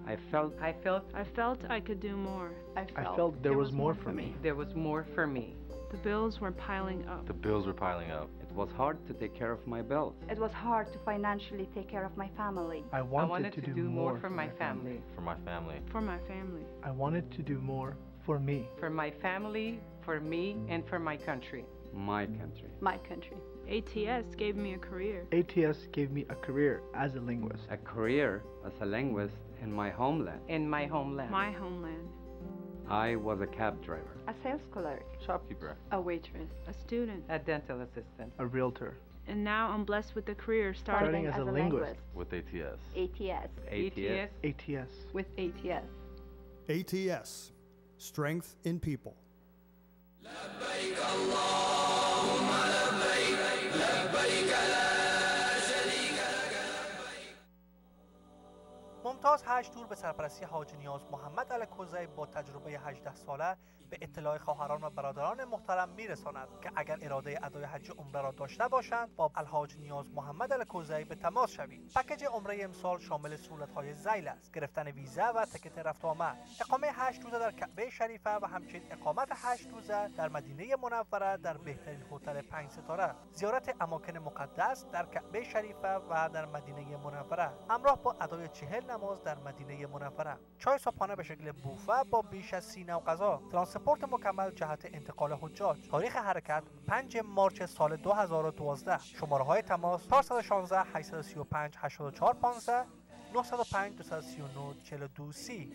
I felt I could do more. I felt there was more for me. There was more for me. The bills were piling up. It was hard to take care of my bills. It was hard to financially take care of my family. I wanted to do more for my family. For my family. I wanted to do more for me. For my family, for me, and for my country. My country. My country. ATS gave me a career. ATS gave me a career as a linguist. A career as a linguist in my homeland. In my homeland. My homeland. I was a cab driver. A sales clerk. Shopkeeper. A waitress. A student. A dental assistant. A realtor. And now I'm blessed with the career starting as a linguist. With ATS. ATS. ATS. With ATS. ATS. Strength in people. لبيك اللهم لبيك لبيك لا شريك لك لبيك. ممتاز حج تور به سرپرستی حاج نیاز محمد الکوزی با تجربه 18 ساله به اطلاع خواهران و برادران محترم میرساند که اگر اراده ادای حج عمره را داشته باشند با الحاج نیاز محمد الکوزی به تماس شوید. پکیج عمره امسال شامل سهولت‌های ذیل است: گرفتن ویزا و تکت رفت و آمد، اقامه 8 روزه در کعبه شریفه و همچنین اقامت 8 روزه در مدینه منوره در بهترین هتل 5 ستاره، زیارت اماکن مقدس در کعبه شریفه و در مدینه منوره همراه با ادای 40 نماز در مدینه منوره، چای صبحانه به شکل بوفه با بیش از 30 نوع غذا، ترانسپورت مکمل جهت انتقال حجاج. تاریخ حرکت 5 مارس سال 2012. شماره های تماس 416 835 84 15 905 239 42 30.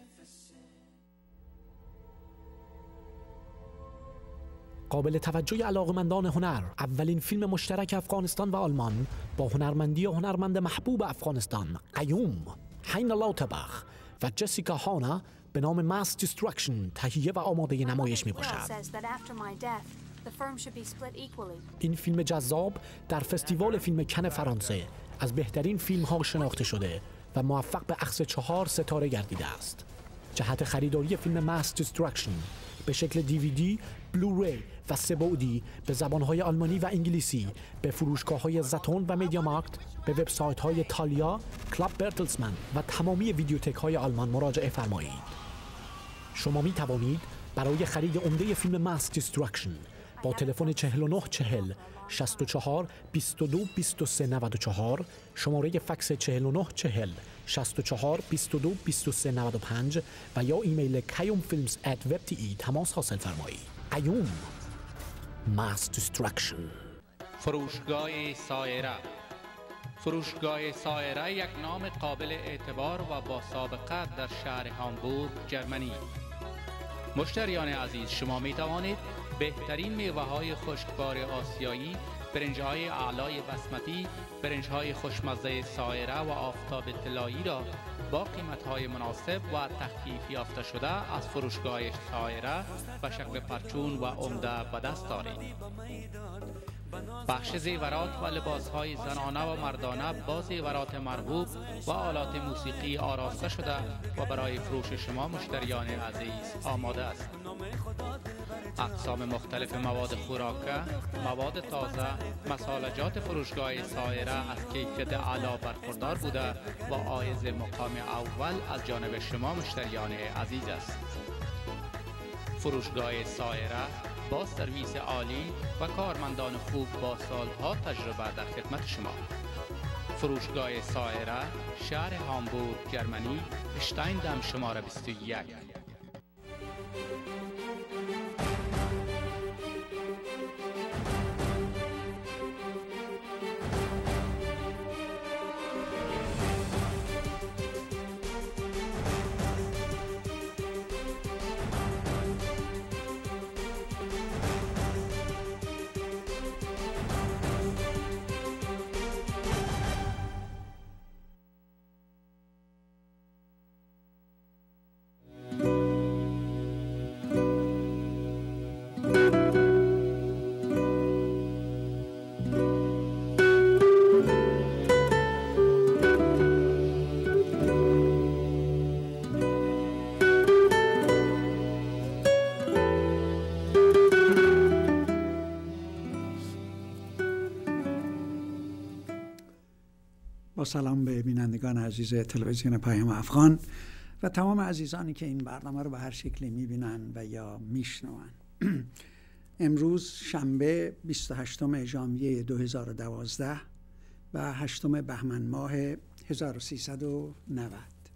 قابل توجه علاقمندان هنر، اولین فیلم مشترک افغانستان و آلمان با هنرمندی و هنرمند محبوب افغانستان قیوم، حین لاوتبخ و جسیکا هانا به نام ماس دیسترکشن تهیه و آماده نمایش می باشد. این فیلم جذاب در فستیوال فیلم کن فرانسه از بهترین فیلم ها شناخته شده و موفق به اخذ 4 ستاره گردیده است. جهت خریداری فیلم ماس دیسترکشن به شکل DVD، بلوری و 3 بعدی به زبانهای آلمانی و انگلیسی به فروشگاه‌های زتون و مدیا مارکت، به وبسایت‌های تالیا، کلاب برتلسمن و تمامی ویدیوتک‌های آلمان مراجعه فرمایید. شما می توانید برای خرید عمده فیلم ماس دیسترکشن با تلفن 4940 64 22 23 94، شماره فکس 4940 64 22 23 95 و یا ایمیل kayumfilms@web.de تماس حاصل فرمایید. قیوم، ماس دیسترکشن. فروشگاه سایره. فروشگاه سایره یک نام قابل اعتبار و با سابقه در شهر هامبورگ، جرمنی. مشتریان عزیز، شما می توانید بهترین میوه های خشکبار آسیایی، برنج های اعلای بسمتی، برنج های خوشمزه سایره و آفتاب طلایی را با قیمت های مناسب و تخفیف یافته شده از فروشگاه سایره به شکل پرچون و عمده به دست دارید. بخش زیورات و لباس های زنانه و مردانه با زیورات مرغوب و آلات موسیقی آراسته شده و برای فروش شما مشتریان عزیز آماده است. اقسام مختلف مواد خوراکه، مواد تازه، مصالحات فروشگاه سایره از کیفیت اعلی برخوردار بوده و عایض مقام اول از جانب شما مشتریان عزیز است. فروشگاه سایره با سرویس عالی و کارمندان خوب با سالها تجربه در خدمت شما. فروشگاه سایره، شهر هامبورگ، جرمنی، اشتایندم شماره 21. با سلام به بینندگان عزیز تلویزیون پیام افغان و تمام عزیزانی که این برنامه رو به هر شکلی میبینن و یا میشنون. امروز شنبه 28 ژانویه 2012 و 8 بهمن ماه 1390.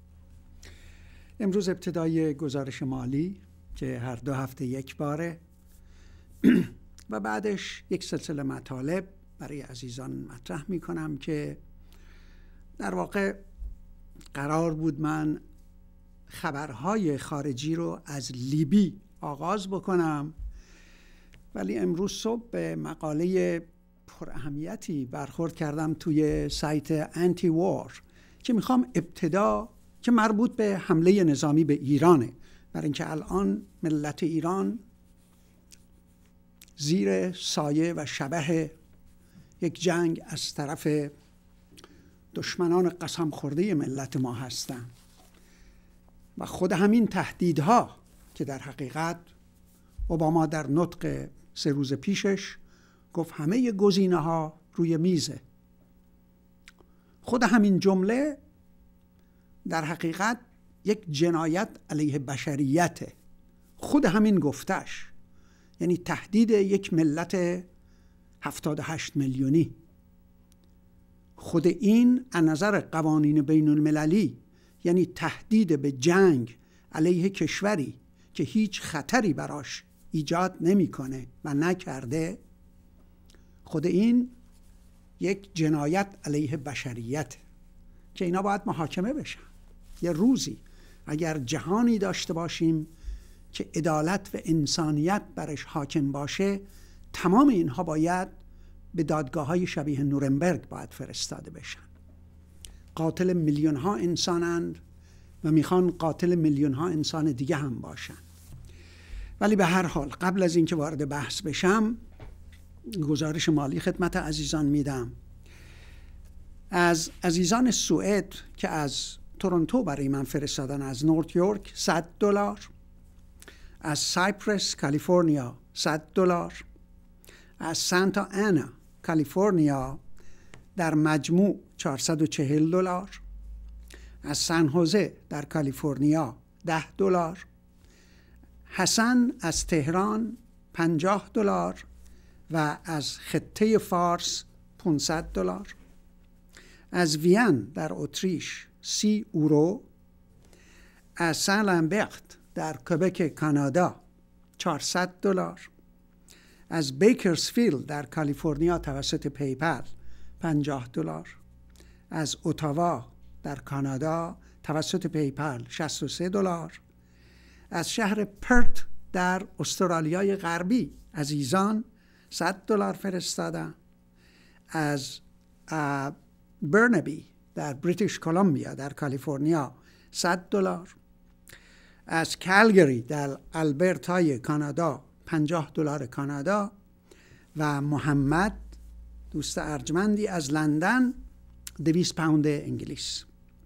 امروز ابتدای گزارش مالی که هر 2 هفته یک باره و بعدش یک سلسله مطالب برای عزیزان مطرح میکنم که در واقع قرار بود من خبرهای خارجی رو از لیبی آغاز بکنم، ولی امروز صبح به مقاله پر اهمیتی برخورد کردم توی سایت انتی وار که میخوام ابتدا که مربوط به حمله نظامی به ایرانه، برای اینکه الان ملت ایران زیر سایه و شبح یک جنگ از طرف دشمنان قسم خورده ملت ما هستن و خود همین تهدیدها که در حقیقت اوباما در نطق 3 روز پیشش گفت همه گزینه‌ها روی میزه، خود همین جمله در حقیقت یک جنایت علیه بشریته. خود همین گفتش یعنی تهدید یک ملت 78 میلیونی. خود این از نظر قوانین بین المللی یعنی تهدید به جنگ علیه کشوری که هیچ خطری براش ایجاد نمیکنه و نکرده، خود این یک جنایت علیه بشریت که اینا باید محاکمه بشن. یه روزی اگر جهانی داشته باشیم که عدالت و انسانیت برش حاکم باشه، تمام اینها باید به دادگاه‌های شبیه نورنبرگ باید فرستاده بشن. قاتل میلیون ها انسانند و میخوان قاتل میلیون ها انسان دیگه هم باشن. ولی به هر حال قبل از اینکه وارد بحث بشم گزارش مالی خدمت عزیزان میدم. از عزیزان سوئد که از تورنتو برای من فرستادن، از نورت یورک $100، از سایپرس کالیفرنیا $100، از سانتا آنا کالیفرنیا در مجموع $440، از سن هوزه در کالیفرنیا $10، حسن از تهران $50 و از خطه فارس $500، از وین در اتریش €30، از سن لامبرت در کبک کانادا $400، از بیکرزفیلد در کالیفرنیا توسط پیپل $50، از اتاوا در کانادا توسط پیپل $63، از شهر پرت در استرالیای غربی عزیزان $100 فرستادن، از برنبی در بریتیش کلمبیا در کالیفرنیا $100، از کالگری در آلبرتای کانادا $50 کانادا و محمد دوست ارجمندی از لندن £200 انگلیس.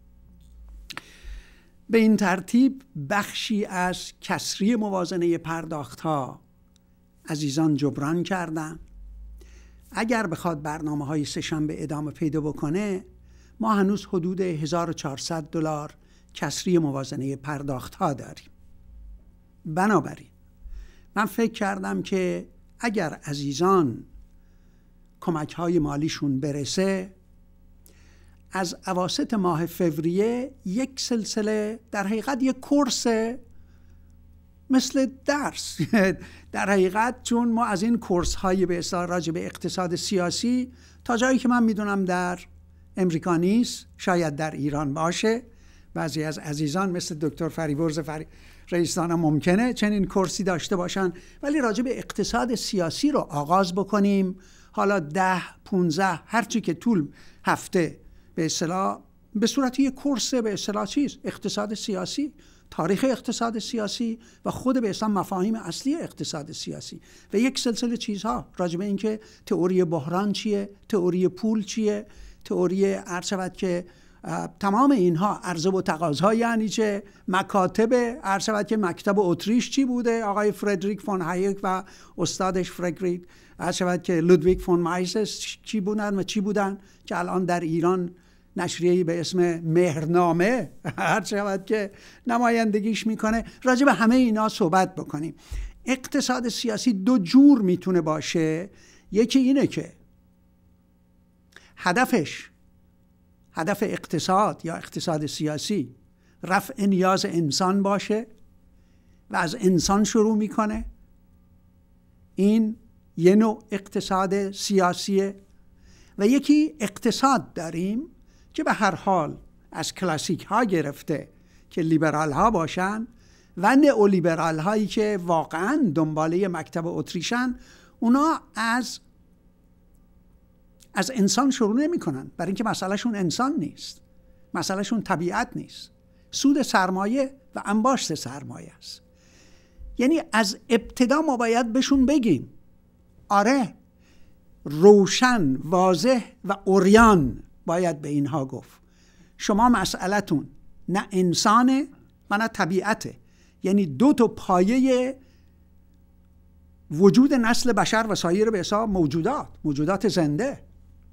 به این ترتیب بخشی از کسری موازنه پرداخت‌ها عزیزان جبران کردن. اگر بخواد برنامه‌های سه‌شنبه ادامه پیدا بکنه، ما هنوز حدود $1400 کسری موازنه پرداخت‌ها داریم. بنابراین من فکر کردم که اگر عزیزان کمک‌های مالیشون برسه، از اواسط ماه فوریه یک سلسله در حقیقت یک کورس مثل درس در حقیقت، چون ما از این کورس های به اصطلاح راجع به اقتصاد سیاسی تا جایی که من میدونم در امریکا نیست، شاید در ایران باشه. بعضی از عزیزان مثل دکتر فریبرز رئیسان ممکنه چنین کورسی داشته باشن، ولی راجع به اقتصاد سیاسی رو آغاز بکنیم. حالا 10-15 هرچی که طول هفته به اصطلاح به صورت یک کورس به اصطلاح چیز اقتصاد سیاسی، تاریخ اقتصاد سیاسی و خود به اصطلاح مفاهیم اصلی اقتصاد سیاسی و یک سلسله چیزها راجع به اینکه تئوری بحران چیه، تئوری پول چیه، تئوری عرض شود که تمام اینها عرضه و تقاضا یعنی چه، مکاتب عرض شود که مکتب اتریش چی بوده، آقای فردریک فون هایک و استادش عرض شود که لودویگ فون مایسس چی بودن و چی بودن که الان در ایران نشریه‌ای به اسم مهرنامه هر شود که نمایندگیش میکنه، راجع به همه اینا صحبت بکنیم. اقتصاد سیاسی دو جور میتونه باشه. یکی اینه که هدف اقتصاد یا اقتصاد سیاسی رفع نیاز انسان باشه و از انسان شروع میکنه. این یه نوع اقتصاد سیاسیه. و یکی اقتصاد داریم که به هر حال از کلاسیک ها گرفته که لیبرال ها باشن و نئولیبرال هایی که واقعا دنباله مکتب اتریشن، اونا از انسان شروع نمی کنن، برای اینکه مسئلهشون انسان نیست، مسئلهشون طبیعت نیست، سود سرمایه و انباشت سرمایه است. یعنی از ابتدا ما باید بهشون بگیم آره، روشن، واضح و عریان باید به اینها گفت شما مسئلتون نه انسانه و نه طبیعته. یعنی دو تا پایه وجود نسل بشر و سایر به حساب موجودات زنده،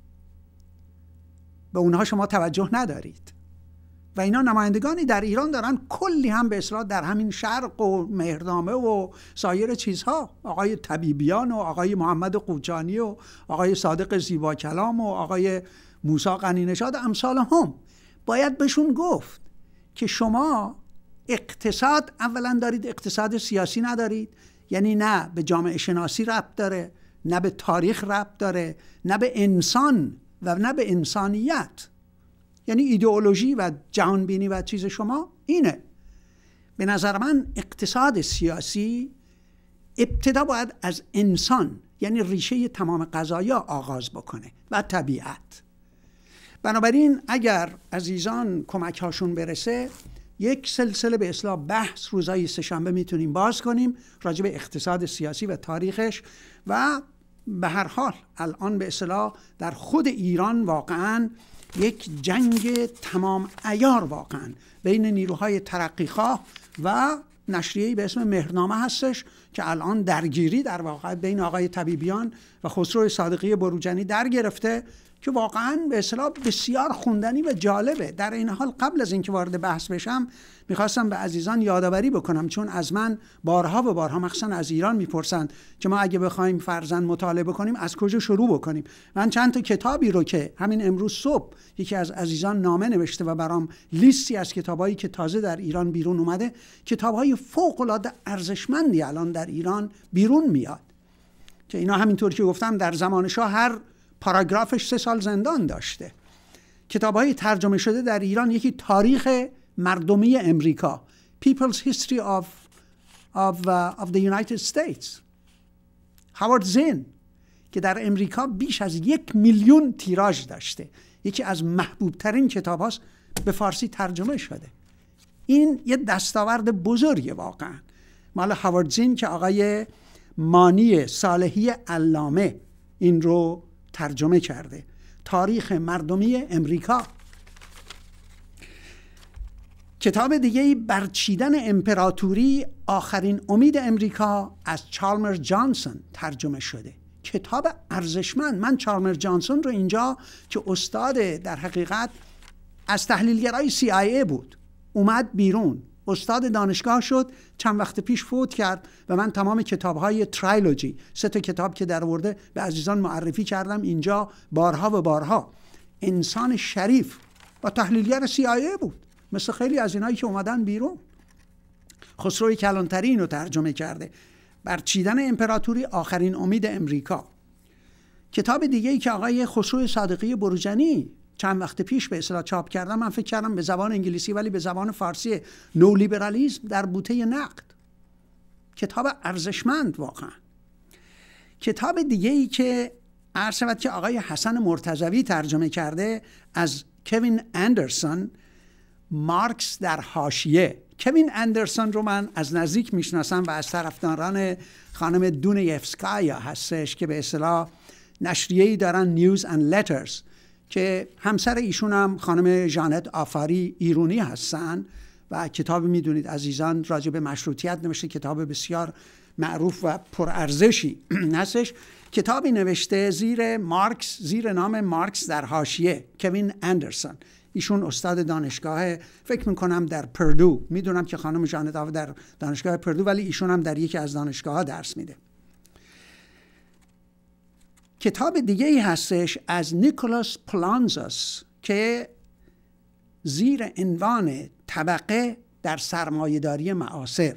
به اونها شما توجه ندارید. و اینا نمایندگانی در ایران دارن، کلی هم به اصطلاح در همین شرق و مهرنامه و سایر چیزها، آقای طبیبیان و آقای محمد قوچانی و آقای صادق زیبا کلام و آقای موسی غنی نژاد امثال هم، باید بهشون گفت که شما اقتصاد اولا دارید، اقتصاد سیاسی ندارید. یعنی نه به جامعه شناسی ربط داره، نه به تاریخ ربط داره، نه به انسان و نه به انسانیت. یعنی ایدئولوژی و جهانبینی و چیز شما اینه. به نظر من اقتصاد سیاسی ابتدا باید از انسان، یعنی ریشه تمام قضایا آغاز بکنه و طبیعت. بنابراین اگر عزیزان کمک هاشون برسه، یک سلسله به اصطلاح بحث روزهای سه‌شنبه میتونیم باز کنیم راجع به اقتصاد سیاسی و تاریخش. و به هر حال الان به اصطلاح در خود ایران واقعاً یک جنگ تمام عیار واقعاً بین نیروهای ترقیخواه و نشریه‌ای به اسم مهرنامه هستش که الان درگیری در واقع بین آقای طبیبیان و خسرو صادقی بروجنی در گرفته که واقعاً به اصطلاح بسیار خوندنی و جالبه. در این حال قبل از اینکه وارد بحث بشم میخواستم به عزیزان یادآوری بکنم، چون از من بارها و بارها مخصوصا از ایران میپرسند که ما اگه بخوایم فرضاً مطالعه کنیم از کجا شروع بکنیم. من چند تا کتابی رو که همین امروز صبح یکی از عزیزان نامه نوشته و برام لیستی از کتابایی که تازه در ایران بیرون اومده، کتابهای فوق‌العاده ارزشمندی الان در ایران بیرون میاد که اینا همینطور که گفتم در زمان شاه هر پاراگرافش 3 سال زندان داشته. کتاب‌های ترجمه شده در ایران، یکی تاریخ مردمی امریکا، People's History of the United States، هاوارد زین که در امریکا بیش از 1 میلیون تیراژ داشته، یکی از محبوب ترین کتاب هاست، به فارسی ترجمه شده. این یه دستاورد بزرگه واقعا، مال هاوارد زین که آقای مانی صالحی علامه این رو ترجمه کرده. تاریخ مردمی امریکا. کتاب دیگه برچیدن امپراتوری، آخرین امید امریکا از چالمر جانسون ترجمه شده. کتاب ارزشمند. من چالمر جانسون رو اینجا که استاد در حقیقت از تحلیلگرای CIA بود، اومد بیرون، استاد دانشگاه شد، چند وقت پیش فوت کرد و من تمام کتاب‌های ترایلوجی، 3 تا کتاب که در آورده به عزیزان معرفی کردم اینجا بارها و بارها. انسان شریف و تحلیلگر CIA بود، مثل خیلی از اینایی که اومدن بیرون. خسرو کلانتری اینو ترجمه کرده، برچیدن امپراتوری، آخرین امید امریکا. کتاب دیگه‌ای که آقای خسرو صادقی بروجنی چند وقت پیش به اصطلاح چاپ کردم، من فکر کردم به زبان انگلیسی ولی به زبان فارسی، نولیبرالیسم در بوته نقد. کتاب ارزشمند واقعا. کتاب دیگه‌ای که عرض شود که آقای حسن مرتضوی ترجمه کرده از کوین اندرسون، مارکس در حاشیه. کوین اندرسون رو من از نزدیک میشناسم و از طرفداران خانم دونیفسکایا هستش که به اصطلاح نشریه‌ای دارن، نیوز اند لترز، که همسر ایشون هم خانم ژانت آفاری ایرانی هستن و کتاب میدونید عزیزان راجع به مشروطیت نوشته، کتاب بسیار معروف و پرارزشی هستش. کتابی نوشته زیر نام مارکس در حاشیه، کوین اندرسون. ایشون استاد دانشگاه، فکر میکنم در پردو، میدونم که خانم جان داو در دانشگاه پردو، ولی ایشون هم در یکی از دانشگاه‌ها درس میده. کتاب دیگه ای هستش از نیکولاس پولانزاس که زیر عنوان طبقه در سرمایه‌داری معاصر.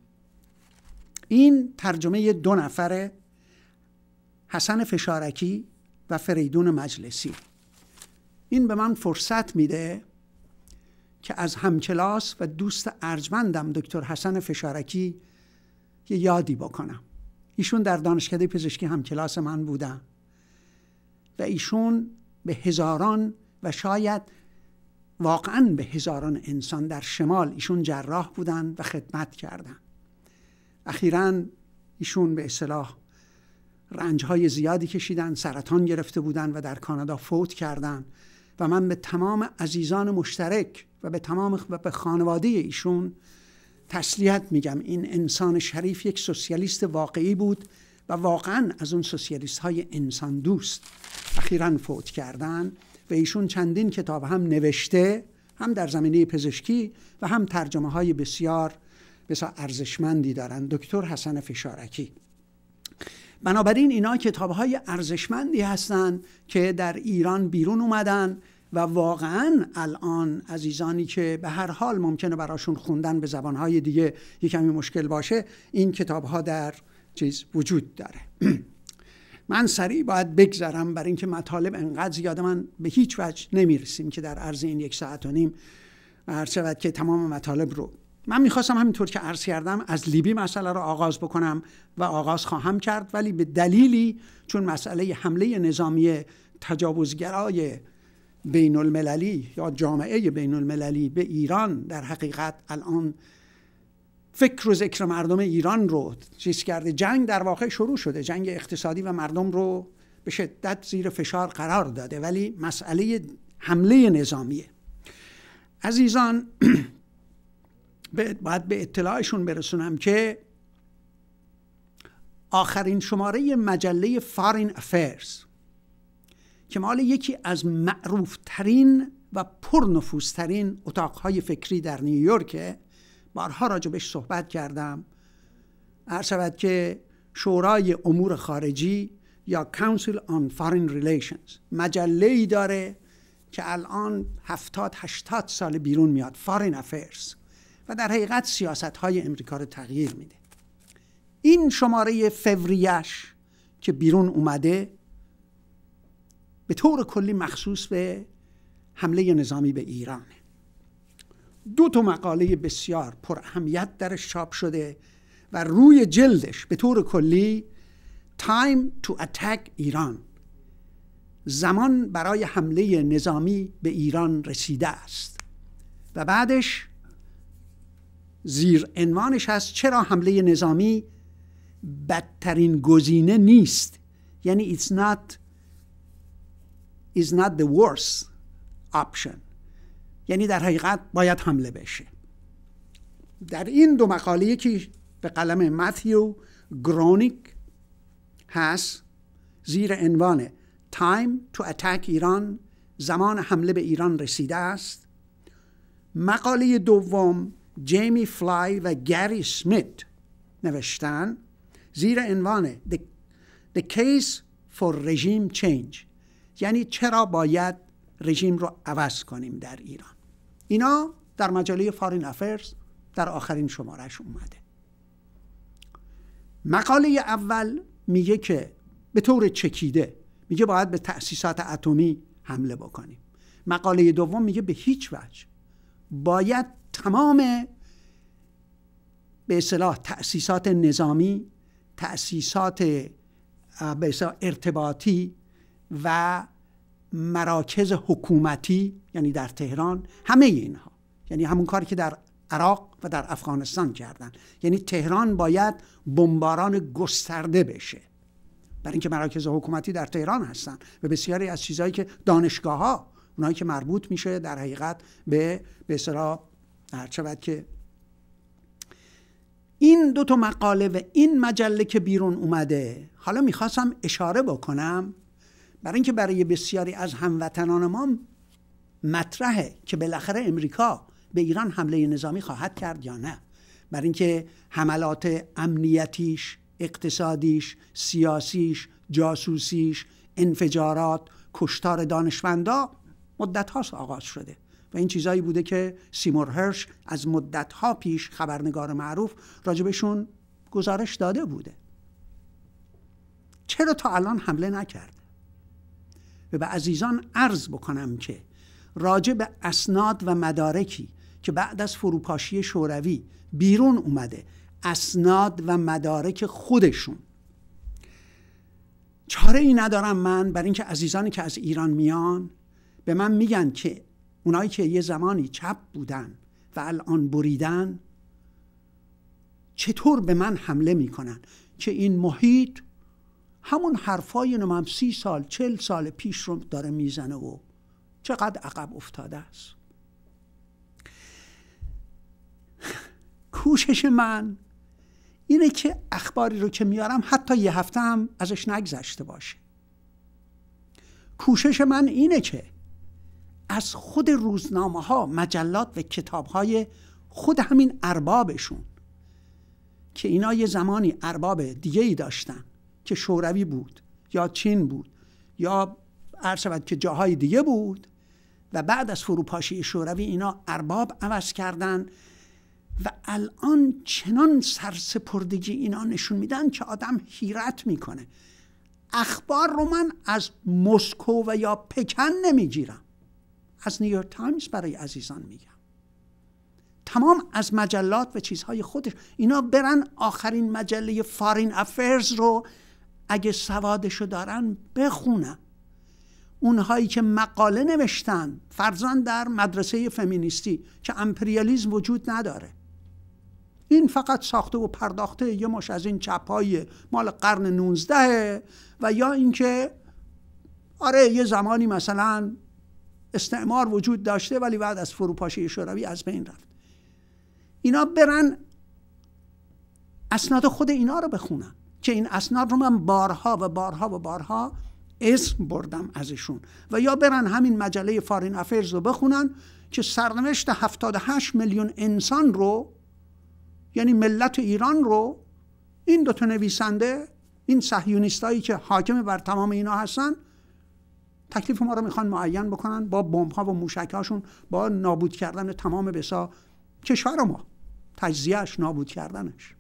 این ترجمه 2 نفره، حسن فشارکی و فریدون مجلسی. این به من فرصت میده که از همکلاس و دوست ارجمندم دکتر حسن فشارکی یه یادی بکنم. ایشون در دانشکده پزشکی همکلاس من بودن و ایشون به هزاران و شاید واقعاً به هزاران انسان در شمال، ایشون جراح بودن و خدمت کردن. اخیراً ایشون به اصطلاح رنج‌های زیادی کشیدن، سرطان گرفته بودن و در کانادا فوت کردن و من به تمام عزیزان مشترک و به خانواده ایشون تسلیت میگم. این انسان شریف یک سوسیالیست واقعی بود و واقعاً از اون سوسیالیست‌های انسان دوست. اخیراً فوت کردن و ایشون چندین کتاب هم نوشته، هم در زمینه پزشکی و هم ترجمه‌های بسیار ارزشمندی دارن، دکتر حسن فشارکی. بنابراین اینا کتاب‌های ارزشمندی هستند که در ایران بیرون اومدن و واقعاً الان عزیزانی که به هر حال ممکنه براشون خوندن به زبان‌های دیگه یک کمی مشکل باشه، این کتاب‌ها در وجود داره. من سریع باید بگذرم برای اینکه مطالب انقدر زیاده، من به هیچ وجه نمیرسیم که در عرض این 1.5 ساعت عرض شود که تمام مطالب رو. من میخواستم همینطور که عرض کردم از لیبی مسئله رو آغاز بکنم و آغاز خواهم کرد، ولی به دلیلی چون مسئله حمله نظامی تجاوزگرای بین المللی یا جامعه بین المللی به ایران در حقیقت الان فکر و ذکر مردم ایران رو چیز کرده. جنگ در واقع شروع شده، جنگ اقتصادی و مردم رو به شدت زیر فشار قرار داده، ولی مسئله حمله نظامیه. عزیزان باید به اطلاعشون برسونم که آخرین شماره مجله فارین افیرز که مال یکی از معروفترین و پرنفوذترین اتاقهای فکری در نیویورک، بارها راجبش صحبت کردم، عرض شود که شورای امور خارجی یا Council on Foreign Relations مجله‌ای داره که الان 70-80 سال بیرون میاد، فارین افیرز، و در حقیقت سیاست‌های امریکا رو تغییر میده. این شماره فوریه‌اش که بیرون اومده به طور کلی مخصوص به حمله نظامی به ایرانه. 2 مقاله بسیار پر اهمیت درش چاپ شده و روی جلدش به طور کلی Time to Attack ایران، زمان برای حمله نظامی به ایران رسیده است، و بعدش زیر عنوانش هست چرا حمله نظامی بدترین گزینه نیست، یعنی it's not the worst option، یعنی در حقیقت باید حمله بشه. در این 2 مقاله یکی به قلم ماتیو گرونیک هست زیر عنوان Time to Attack ایران، زمان حمله به ایران رسیده است. مقاله دوم جیمی فلای و گری سمیت نوشتن زیر عنوان The Case for Regime Change، یعنی چرا باید رژیم رو عوض کنیم در ایران. اینا در مجله فارین افیرز در آخرین شمارهش اومده. مقاله اول میگه که به طور چکیده میگه باید به تأسیسات اتمی حمله بکنیم. مقاله دوم میگه به هیچ وجه، باید تمام به اصطلاح تأسیسات نظامی، تأسیسات به اصطلاح ارتباطی و مراکز حکومتی، یعنی در تهران، همه اینها، یعنی همون کاری که در عراق و در افغانستان کردن، یعنی تهران باید بمباران گسترده بشه، برای اینکه مراکز حکومتی در تهران هستن و بسیاری از چیزهایی که دانشگاه‌ها، اونایی که مربوط میشه در حقیقت به اصطلاح هر چقدر که این 2 مقاله و این مجله که بیرون اومده، حالا میخواستم اشاره بکنم برای اینکه برای بسیاری از هموطنان ما مطرحه که بالاخره امریکا به ایران حمله نظامی خواهد کرد یا نه، برای اینکه حملات امنیتیش، اقتصادیش، سیاسیش، جاسوسیش، انفجارات، کشتار دانشمندا مدت هاست آغاز شده و این چیزایی بوده که سیمور هرش از مدت ها پیش، خبرنگار معروف، راجبشون گزارش داده بوده. چرا تا الان حمله نکرده؟ و به عزیزان عرض بکنم که راجع به اسناد و مدارکی که بعد از فروپاشی شوروی بیرون اومده، اسناد و مدارک خودشون، چاره ای ندارم من برای اینکه عزیزانی که از ایران میان به من میگن که اونایی که یه زمانی چپ بودن و الان بریدن چطور به من حمله میکنن که این محیط همون حرفای 30 سال 40 سال پیش رو داره میزنه و چقدر عقب افتاده است. کوشش من اینه که اخباری رو که میارم حتی یه هفته هم ازش نگذشته باشه. کوشش من اینه که از خود روزنامه ها، مجلات و کتاب های خود همین اربابشون که اینا یه زمانی ارباب دیگه ای داشتن که شوروی بود یا چین بود یا عرض شود که جاهای دیگه بود و بعد از فروپاشی شوروی اینا ارباب عوض کردن و الان چنان سرسپردگی اینا نشون میدن که آدم حیرت میکنه. اخبار رو من از مسکو و یا پکن نمیگیرم، از نیویورک تایمز برای عزیزان میگم. تمام از مجلات و چیزهای خودش، اینا برن آخرین مجله فارین افیرز رو اگه سوادشو دارن بخونن. اونهایی که مقاله نوشتن فرضاً در مدرسه فمینیستی که امپریالیسم وجود نداره، این فقط ساخته و پرداخته یه مش از این چپ‌های مال قرن 19 و یا اینکه آره یه زمانی مثلا استعمار وجود داشته ولی بعد از فروپاشی شوروی از بین رفت. اینا برن اسناد خود اینا رو بخونن که این اسناد رو من بارها و بارها و بارها اسم بردم ازشون، و یا برن همین مجله فارین افیرز رو بخونن که سرنوشت 78 میلیون انسان رو، یعنی ملت ایران رو، این 2 نویسنده، این صهیونیستایی که حاکم بر تمام اینا هستن، تکلیف ما رو میخوان معین بکنن با بمب‌ها و موشک‌هاشون، با نابود کردن تمام بسا کشور ما، تجزیه‌اش، نابود کردنش.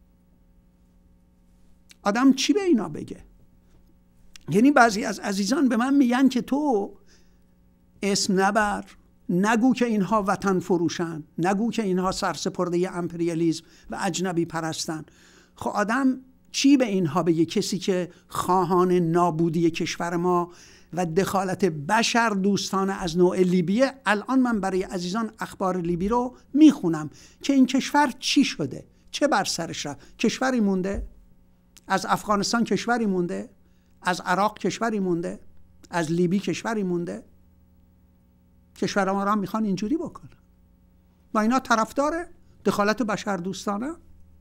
آدم چی به اینا بگه؟ یعنی بعضی از عزیزان به من میگن که تو اسم نبر، نگو که اینها وطن فروشن، نگو که اینها سرسپرده امپریالیسم و اجنبی پرستن. خب آدم چی به اینها بگه؟ کسی که خواهان نابودی کشور ما و دخالت بشر دوستانه از نوع لیبیه. الان من برای عزیزان اخبار لیبی رو میخونم که این کشور چی شده، چه بر سرش رفت. کشوری مونده؟ از افغانستان کشوری مونده؟ از عراق کشوری مونده؟ از لیبی کشوری مونده؟ کشور ما رو هم میخوان اینجوری بکنن و اینا طرفدار دخالت بشر دوستانه.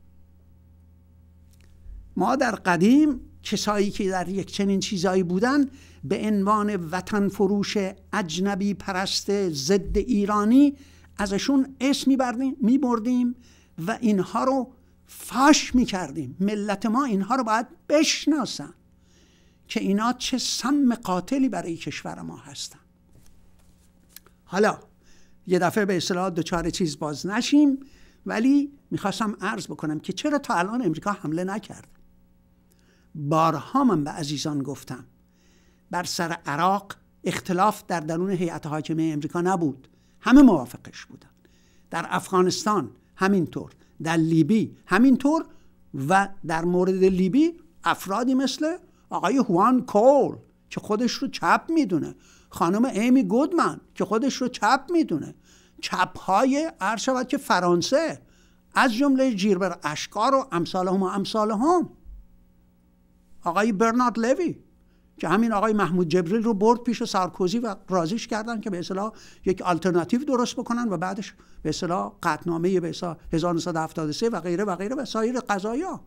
ما در قدیم کسایی که در یک چنین چیزایی بودن به عنوان وطن فروش اجنبی پرست ضد ایرانی ازشون اسم میبردیم و اینها رو فاش میکردیم. ملت ما اینها رو باید بشناسن که اینا چه سم قاتلی برای کشور ما هستن. حالا یه دفعه به اصطلاح دوچار چیز باز نشیم، ولی میخواستم عرض بکنم که چرا تا الان امریکا حمله نکرد. بارها من به عزیزان گفتم بر سر عراق اختلاف در درون هیئت حاکمه امریکا نبود، همه موافقش بودن. در افغانستان همینطور، در لیبی همینطور، و در مورد لیبی افرادی مثل آقای هوان کول که خودش رو چپ میدونه، خانم ایمی گودمن که خودش رو چپ میدونه، چپ‌های عرض شود که فرانسه از جمله ژیلبر اشکار و امثالهم، آقای برنارد لوی که همین آقای محمود جبریل رو برد پیش سارکوزی و راضیش کردن که به اصطلاح یک آلترناتیو درست بکنن و بعدش به اصطلاح قطعنامه به اصطلاح 1973 و غیره و غیره و سایر قضایا.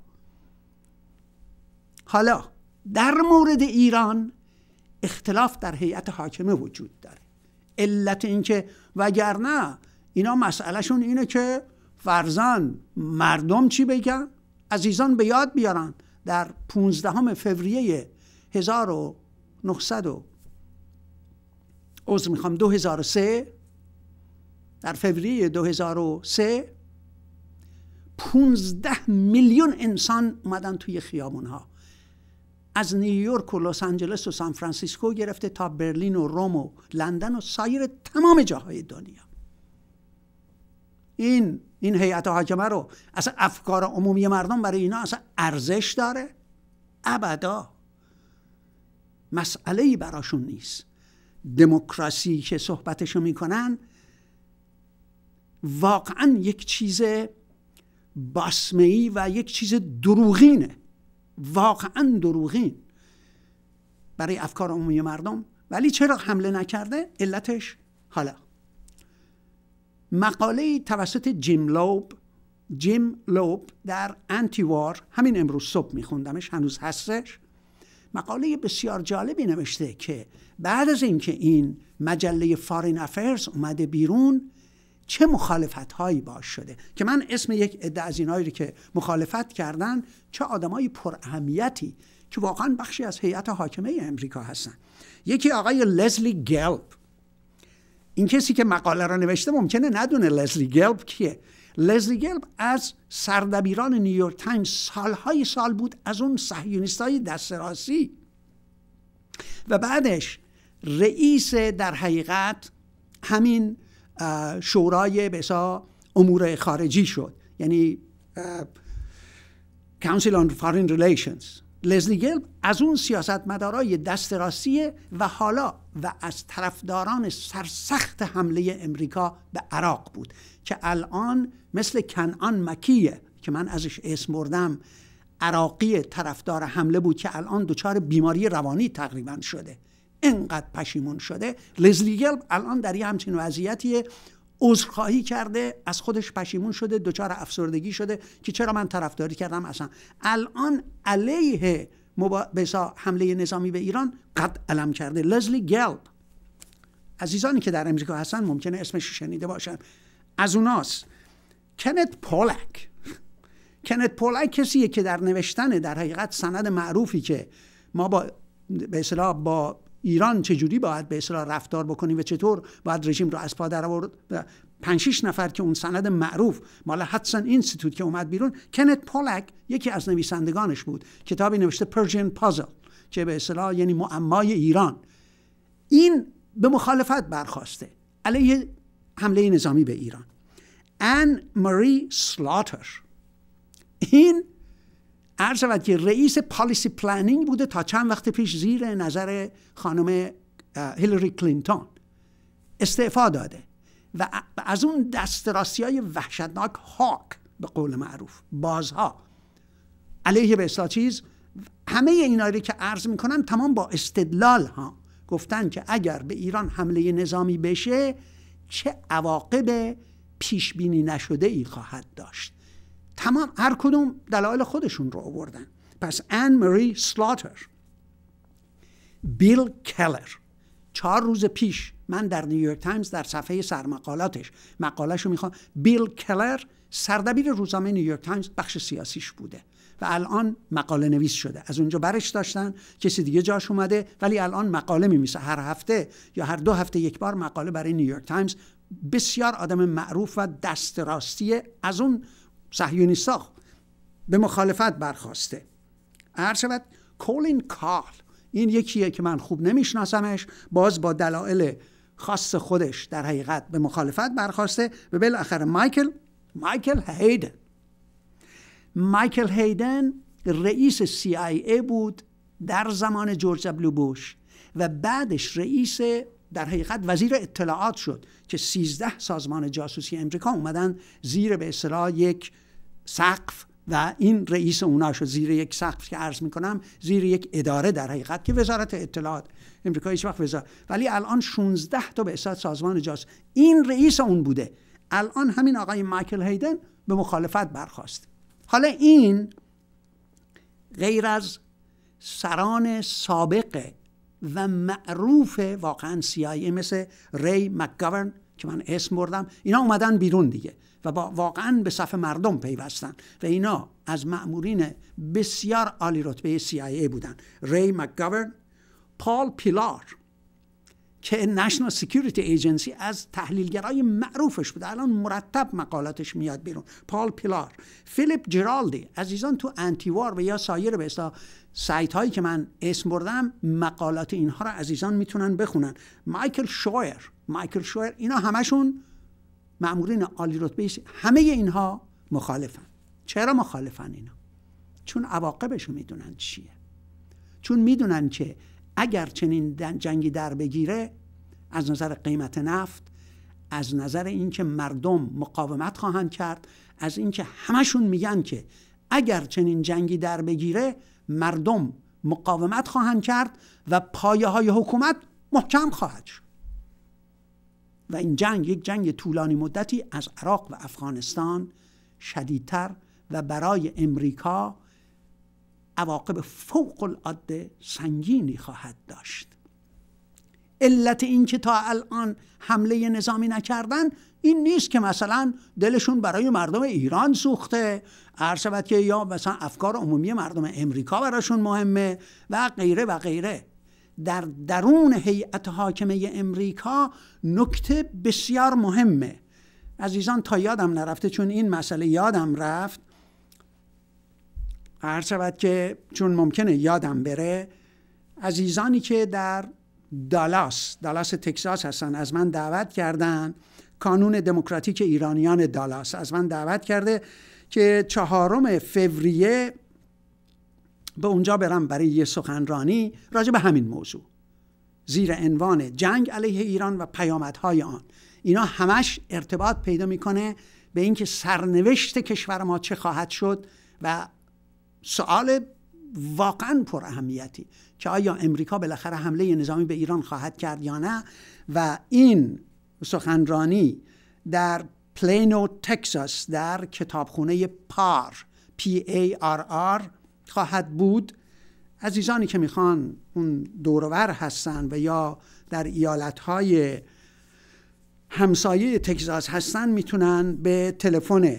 حالا در مورد ایران اختلاف در هیئت حاکمه وجود داره. علت این که وگرنه اینا مسئلهشون اینه که فرضاً مردم چی بگن؟ عزیزان به یاد بیارن در 15 فوریه 2003 در فوریه 2003 15 میلیون انسان اومدن توی خیابونها، از نیویورک و لس آنجلس و سان فرانسیسکو گرفته تا برلین و روم و لندن و سایر تمام جاهای دنیا. این هیئت حاکمه رو اصلا افکار عمومی مردم برای اینا اصلا ارزش داره؟ ابدا. مسئله‌ای براشون نیست. دموکراسی که صحبتشو میکنن واقعا یک چیز باسمه‌ای و یک چیز دروغینه، واقعا دروغین برای افکار عمومی مردم. ولی چرا حمله نکرده؟ علتش حالا مقاله توسط جیم لوب در انتی وار، همین امروز صبح میخوندمش، هنوز هستش، مقاله بسیار جالبی نوشته که بعد از اینکه این مجله فارین افیرز اومده بیرون چه مخالفت هایی باش شده، که من اسم یک عده از اینایی که مخالفت کردن چه آدمای پر اهمیتی که واقعا بخشی از هیئت حاکمه امریکا هستن. یکی آقای لزلی گلب. این کسی که مقاله را نوشته ممکنه ندونه لزلی گلب کیه. لزلی گلب از سردبیران نیویورک تایمز سالهای سال بود، از اون صهیونیستای دست راستی، و بعدش رئیس در حقیقت همین شورای بسا امور خارجی شد، یعنی Council on Foreign Relations. لزلی گلب از اون سیاستمدارای دست راستیه و حالا و از طرفداران سرسخت حمله امریکا به عراق بود که الان مثل کنعان مکیه که من ازش اسم بردم، عراقی طرفدار حمله بود که الان دچار بیماری روانی تقریبا شده، اینقدر پشیمون شده. لزلی گلب الان در یه همچین وضعیتیه، عذرخواهی کرده، از خودش پشیمون شده، دچار افسردگی شده که چرا من طرفداری کردم. اصلا الان علیه حمله نظامی به ایران قد علم کرده. لزلی گلب، عزیزانی که در امریکا هستن ممکنه اسمش شنیده باشن، از اوناست. کنت پولک کسیه که در نوشتن در حقیقت سند معروفی که ما به اصطلاح با ایران چجوری باید به اصطلاح رفتار بکنیم و چطور باید رژیم رو از پا در آورد، 5-6 نفر که اون سند معروف مال هاتسون اینستیتوت که اومد بیرون، کنت پولک یکی از نویسندگانش بود، کتابی نوشته پرژین پازل که به اصطلاح یعنی معمای ایران. این به مخالفت برخاسته علیه حمله نظامی به ایران. ان ماری سلاتر، این عرض شود که رئیس پالیسی پلنینگ بوده تا چند وقت پیش زیر نظر خانم هیلاری کلینتون، استعفا داده و از اون دستراسی‌های وحشتناک هاک به قول معروف، بازها علیه به اصطلاح چیز، همه اینا رو که عرض میکنم تمام با استدلال ها گفتن که اگر به ایران حمله نظامی بشه چه عواقب پیش بینی نشده ای خواهد داشت. تمام هر کدوم دلایل خودشون رو آوردن. پس ان ماری سلاتر، بیل کلر، 4 روز پیش من در نیویورک تایمز در صفحه سرمقالاتش مقالهشو میخوام، بیل کلر سردبیر روزنامه نیویورک تایمز بخش سیاسیش بوده و الان مقاله نویس شده، از اونجا برش داشتن کسی دیگه جاش اومده، ولی الان مقاله میمیسه، هر هفته یا هر 2 هفته یک بار مقاله برای نیویورک تایمز. بسیار آدم معروف و دست راستی از اون صهیونیستا، به مخالفت برخاسته. عرض شود کولین کارل، این یکیه که من خوب نمیشناسمش، باز با دلایل خاص خودش در حقیقت به مخالفت برخاسته. و بالاخره مایکل هیدن رئیس CIA بود در زمان جورج دبلیو بوش و بعدش رئیس در حقیقت وزیر اطلاعات شد که 13 سازمان جاسوسی امریکا اومدن زیر به اصطلاح یک سقف و این رئیس اونا شد، زیر یک سقف که عرض میکنم، زیر یک اداره در حقیقت که وزارت اطلاعات امریکا هیچ وقت ولی الان 16 تا به اصالت سازمان جاسوسی، این رئیس اون بوده. الان همین آقای مایکل هیدن به مخالفت برخاست. حالا این غیر از سران سابق و معروف واقعا CIA مثل ری مکگاورن که من اسم بردم، اینا اومدن بیرون دیگه و واقعا به صف مردم پیوستن و اینا از مأمورین بسیار عالی رتبه CIA بودن. ری مکگاورن، پال پیلار که نشنال سکیوریتی ایجنسی از تحلیلگرای معروفش بود، الان مرتب مقالاتش میاد بیرون. پال پیلار، فیلیپ جرالدی، عزیزان تو انتیوار و یا سایر به اصطلاح سایت هایی که من اسم بردم مقالات اینها را عزیزان میتونن بخونن. مایکل شویر، اینا همشون مأمورین عالی رتبه، همه اینها مخالفن. چرا مخالفن اینا؟ چون عواقبش رو میدونن چیه، چون میدونن که اگر چنین جنگی در بگیره از نظر قیمت نفت، از نظر اینکه مردم مقاومت خواهند کرد، از اینکه همشون میگن که اگر چنین جنگی در بگیره مردم مقاومت خواهند کرد و پایه های حکومت محکم خواهد شد و این جنگ یک جنگ طولانی مدتی از عراق و افغانستان شدیدتر و برای امریکا عواقب فوق العاده سنگینی خواهد داشت. علت این که تا الان حمله نظامی نکردن این نیست که مثلا دلشون برای مردم ایران سوخته، عرض که یا مثلا افکار عمومی مردم امریکا براشون مهمه و غیره و غیره. در درون هیئت حاکمه امریکا نکته بسیار مهمه عزیزان، تا یادم نرفته چون این مسئله یادم رفت، عرض شود که چون ممکنه یادم بره، عزیزانی که در دالاس تگزاس هستن از من دعوت کردن، کانون دموکراتیک ایرانیان دالاس از من دعوت کرده که 4 فوریه به اونجا برم برای یه سخنرانی راجع به همین موضوع زیر عنوان جنگ علیه ایران و پیامدهای آن. اینا همش ارتباط پیدا میکنه به اینکه سرنوشت کشور ما چه خواهد شد و سوال واقعا پر اهمیتی که آیا امریکا بالاخره حمله نظامی به ایران خواهد کرد یا نه. و این سخنرانی در پلینو تگزاس در کتابخونه پار PARR خواهد بود. عزیزانی که میخوان اون دورور هستن و یا در ایالتهای همسایه تگزاس هستن میتونن به تلفن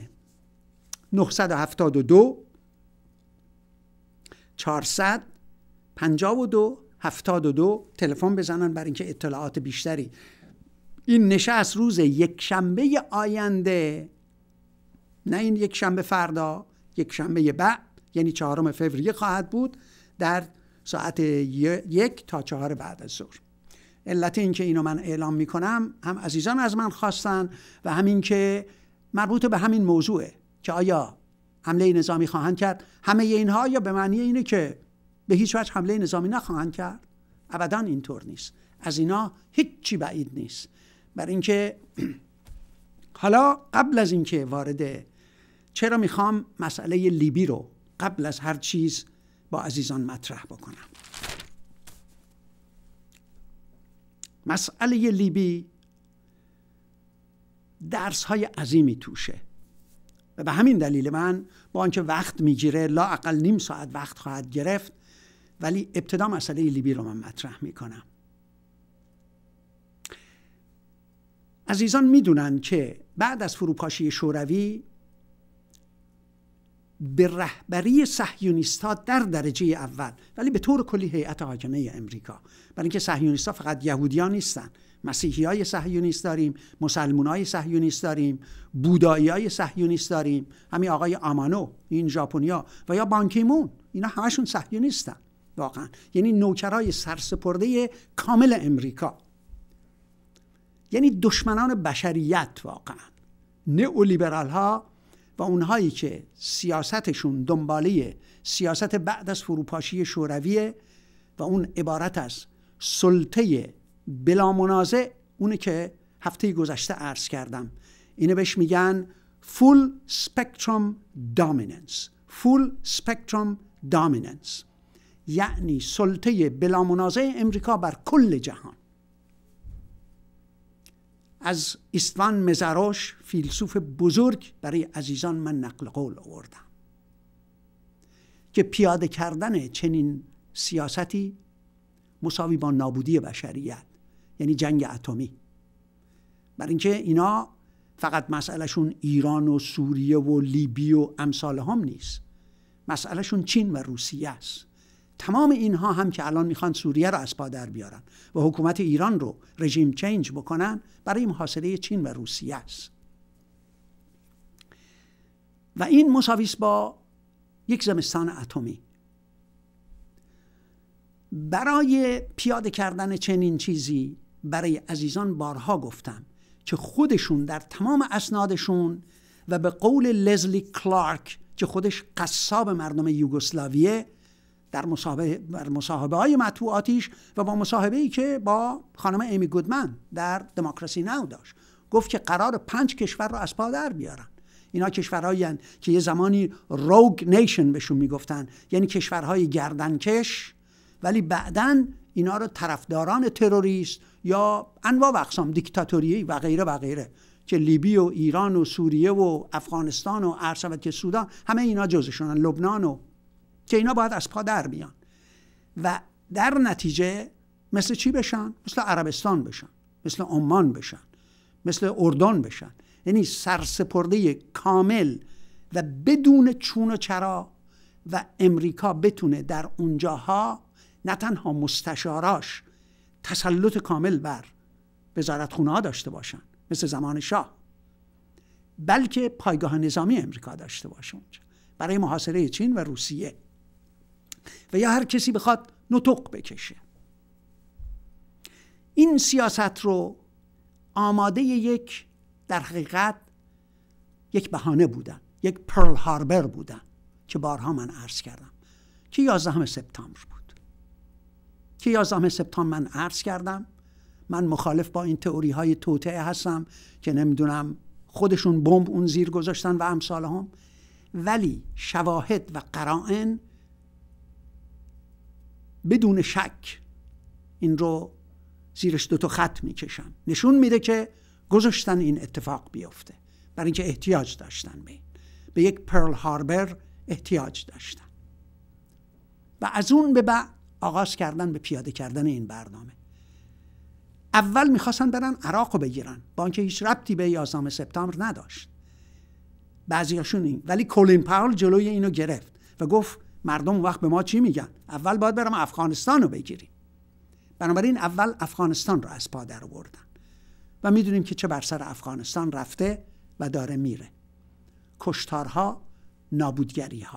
972 452 72 تلفن بزنن برای اینکه اطلاعات بیشتری. این نشست روز یکشنبه آینده، نه این یکشنبه فردا، یکشنبه بعد یعنی 4 فوریه خواهد بود در ساعت 1 تا 4 بعد از ظهر. علت این که اینو من اعلام میکنم هم عزیزان از من خواستن و همین که مربوط به همین موضوعه که آیا حمله نظامی خواهند کرد. همه اینها یا به معنی اینه که به هیچ وجه حمله نظامی نخواهند کرد؟ ابدا اینطور نیست. از اینا هیچی بعید نیست. برای اینکه حالا قبل از اینکه وارد چرا میخوام مسئله لیبی رو قبل از هر چیز با عزیزان مطرح بکنم. مسئله لیبی درس‌های عظیمی توشه و به همین دلیل من با آنکه وقت میگیره لا اقل نیم ساعت وقت خواهد گرفت، ولی ابتدا مسئله لیبی رو من مطرح میکنم. عزیزان میدونن که بعد از فروپاشی شوروی به رهبری صهیونیست‌ها در درجه اول، ولی به طور کلی هیئت حاکمه امریکا، برای اینکه صهیونیست‌ها فقط یهودیان نیستن، مسیحیای صهیونیست داریم، مسلمانای صهیونیست داریم، بوداییای صهیونیست داریم، همین آقای آمانو، این ژاپنیا و یا بانکیمون، اینا همشون صهیونیستن واقعا، یعنی نوکرای سرسپرده کامل امریکا، یعنی دشمنان بشریت واقعا. نئولیبرال ها و اونهایی که سیاستشون دنباله سیاست بعد از فروپاشی شورویه و اون عبارت از سلطه بلا منازع، اونه که هفته گذشته عرض کردم، اینه بهش میگن full spectrum dominance، full spectrum dominance، یعنی سلطه بلا منازع امریکا بر کل جهان. از استوان مزاروش، فیلسوف بزرگ، برای عزیزان من نقل قول آوردم که پیاده کردن چنین سیاستی مساوی با نابودی بشریت، یعنی جنگ اتمی. برای اینکه اینا فقط مسئلهشون ایران و سوریه و لیبی و امثال هم نیست، مسئلهشون چین و روسیه است. تمام اینها هم که الان میخوان سوریه رو از پا در بیارن و حکومت ایران رو رژیم چینج بکنن، برای محاصره چین و روسیه است. و این مساوی است با یک زمستان اتمی. برای پیاده کردن چنین چیزی برای عزیزان بارها گفتم که خودشون در تمام اسنادشون و به قول لزلی کلارک که خودش قصاب مردم یوگسلاویه، در مصاحبه های مطبوعاتیش و با مصاحبه‌ای که با خانم ایمی گودمن در دموکراسی ناو داشت، گفت که قرار 5 کشور رو از پا در بیارن. اینا کشورهایی هستند که یه زمانی روگ نیشن بهشون میگفتن، یعنی کشورهای گردنکش، ولی بعداً اینا رو طرفداران تروریست یا انواع و اقسام دیکتاتوری و غیره و غیره، که لیبی و ایران و سوریه و افغانستان و عرض شود که سودان، همه اینا جزشونن، لبنان، و که اینا باید از پا در بیان و در نتیجه مثل چی بشن؟ مثل عربستان بشن، مثل عمان بشن، مثل اردن بشن. یعنی سرسپرده کامل و بدون چون و چرا، و امریکا بتونه در اونجاها نه تنها مستشاراش تسلط کامل بر وزارتخونه ها داشته باشن مثل زمان شاه، بلکه پایگاه نظامی امریکا داشته باشه اونجا برای محاصره چین و روسیه، و یا هر کسی بخواد نطق بکشه. این سیاست رو آماده یک، در حقیقت یک بهانه بودن، یک پرل هاربر بودن که بارها من عرض کردم که 11 سپتامبر بود. که 11 سپتامبر من عرض کردم من مخالف با این تئوری های توطئه هستم که نمیدونم خودشون بمب اون زیر گذاشتن و امثال هم، ولی شواهد و قرائن بدون شک این رو زیرش 2 خط میکشن، نشون میده که گذاشتن این اتفاق بیفته، برای اینکه احتیاج داشتن به یک پرل هاربر احتیاج داشتن. و از اون به بعد آغاز کردن به پیاده کردن این برنامه. اول میخواستن برن عراق رو بگیرن، با اینکه هیچ ربطی به 11 سپتامبر نداشت بعضیاشون این، ولی کولین پاول جلوی اینو گرفت و گفت مردم وقت به ما چی میگن؟ اول باید برم افغانستان رو بگیریم. بنابراین اول افغانستان رو از پا در آوردن و میدونیم که چه بر سر افغانستان رفته و داره میره. کشتارها، نابودگریها.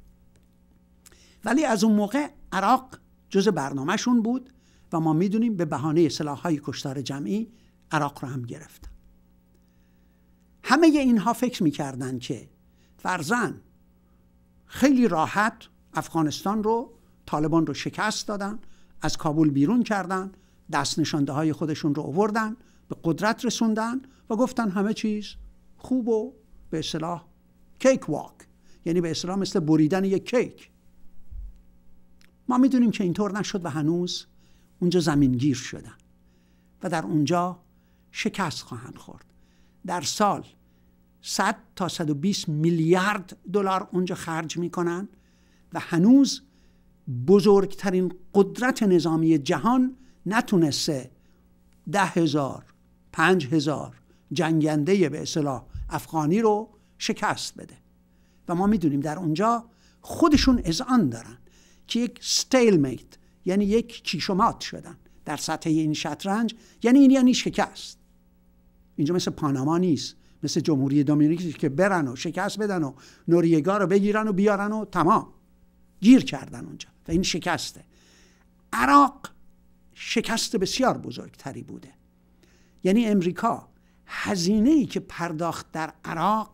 ولی از اون موقع عراق جز برنامهشون بود و ما میدونیم به بهانه سلاح‌های کشتار جمعی عراق رو هم گرفتن. همه اینها فکر میکردن که فرضاً خیلی راحت افغانستان رو، طالبان رو شکست دادن، از کابل بیرون کردن، دست نشانده های خودشون رو آوردن، به قدرت رسوندن و گفتن همه چیز خوب و به اصطلاح کیک واک، یعنی به اصطلاح مثل بریدن یک کیک. ما میدونیم که اینطور نشد و هنوز اونجا زمینگیر شدن و در اونجا شکست خواهند خورد. در سال 100 تا 120 میلیارد دلار اونجا خرج میکنن و هنوز بزرگترین قدرت نظامی جهان نتونسته 10,000 5,000 جنگنده به اصطلاح افغانی رو شکست بده. و ما میدونیم در اونجا خودشون اذعان دارن که یک ستیلمیت، یعنی یک کیشومات شدن در سطح این شطرنج، یعنی شکست. اینجا مثل پاناما نیست، مثل جمهوری دومینیک که برن و شکست بدن و نوریگا رو بگیرن و بیارن و تمام گیر کردن اونجا و این شکسته. عراق شکست بسیار بزرگتری بوده. یعنی امریکا هزینه‌ای که پرداخت در عراق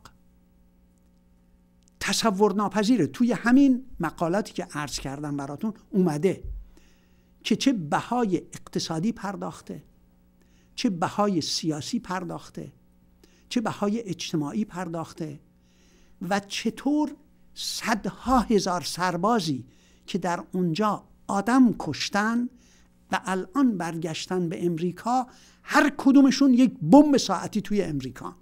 تصور ناپذیره. توی همین مقالاتی که عرض کردم براتون اومده که چه بهای اقتصادی پرداخته، چه بهای سیاسی پرداخته، چه بهای اجتماعی پرداخته و چطور صدها هزار سربازی که در اونجا آدم کشتن و الان برگشتن به امریکا، هر کدومشون یک بمب ساعتی توی امریکا.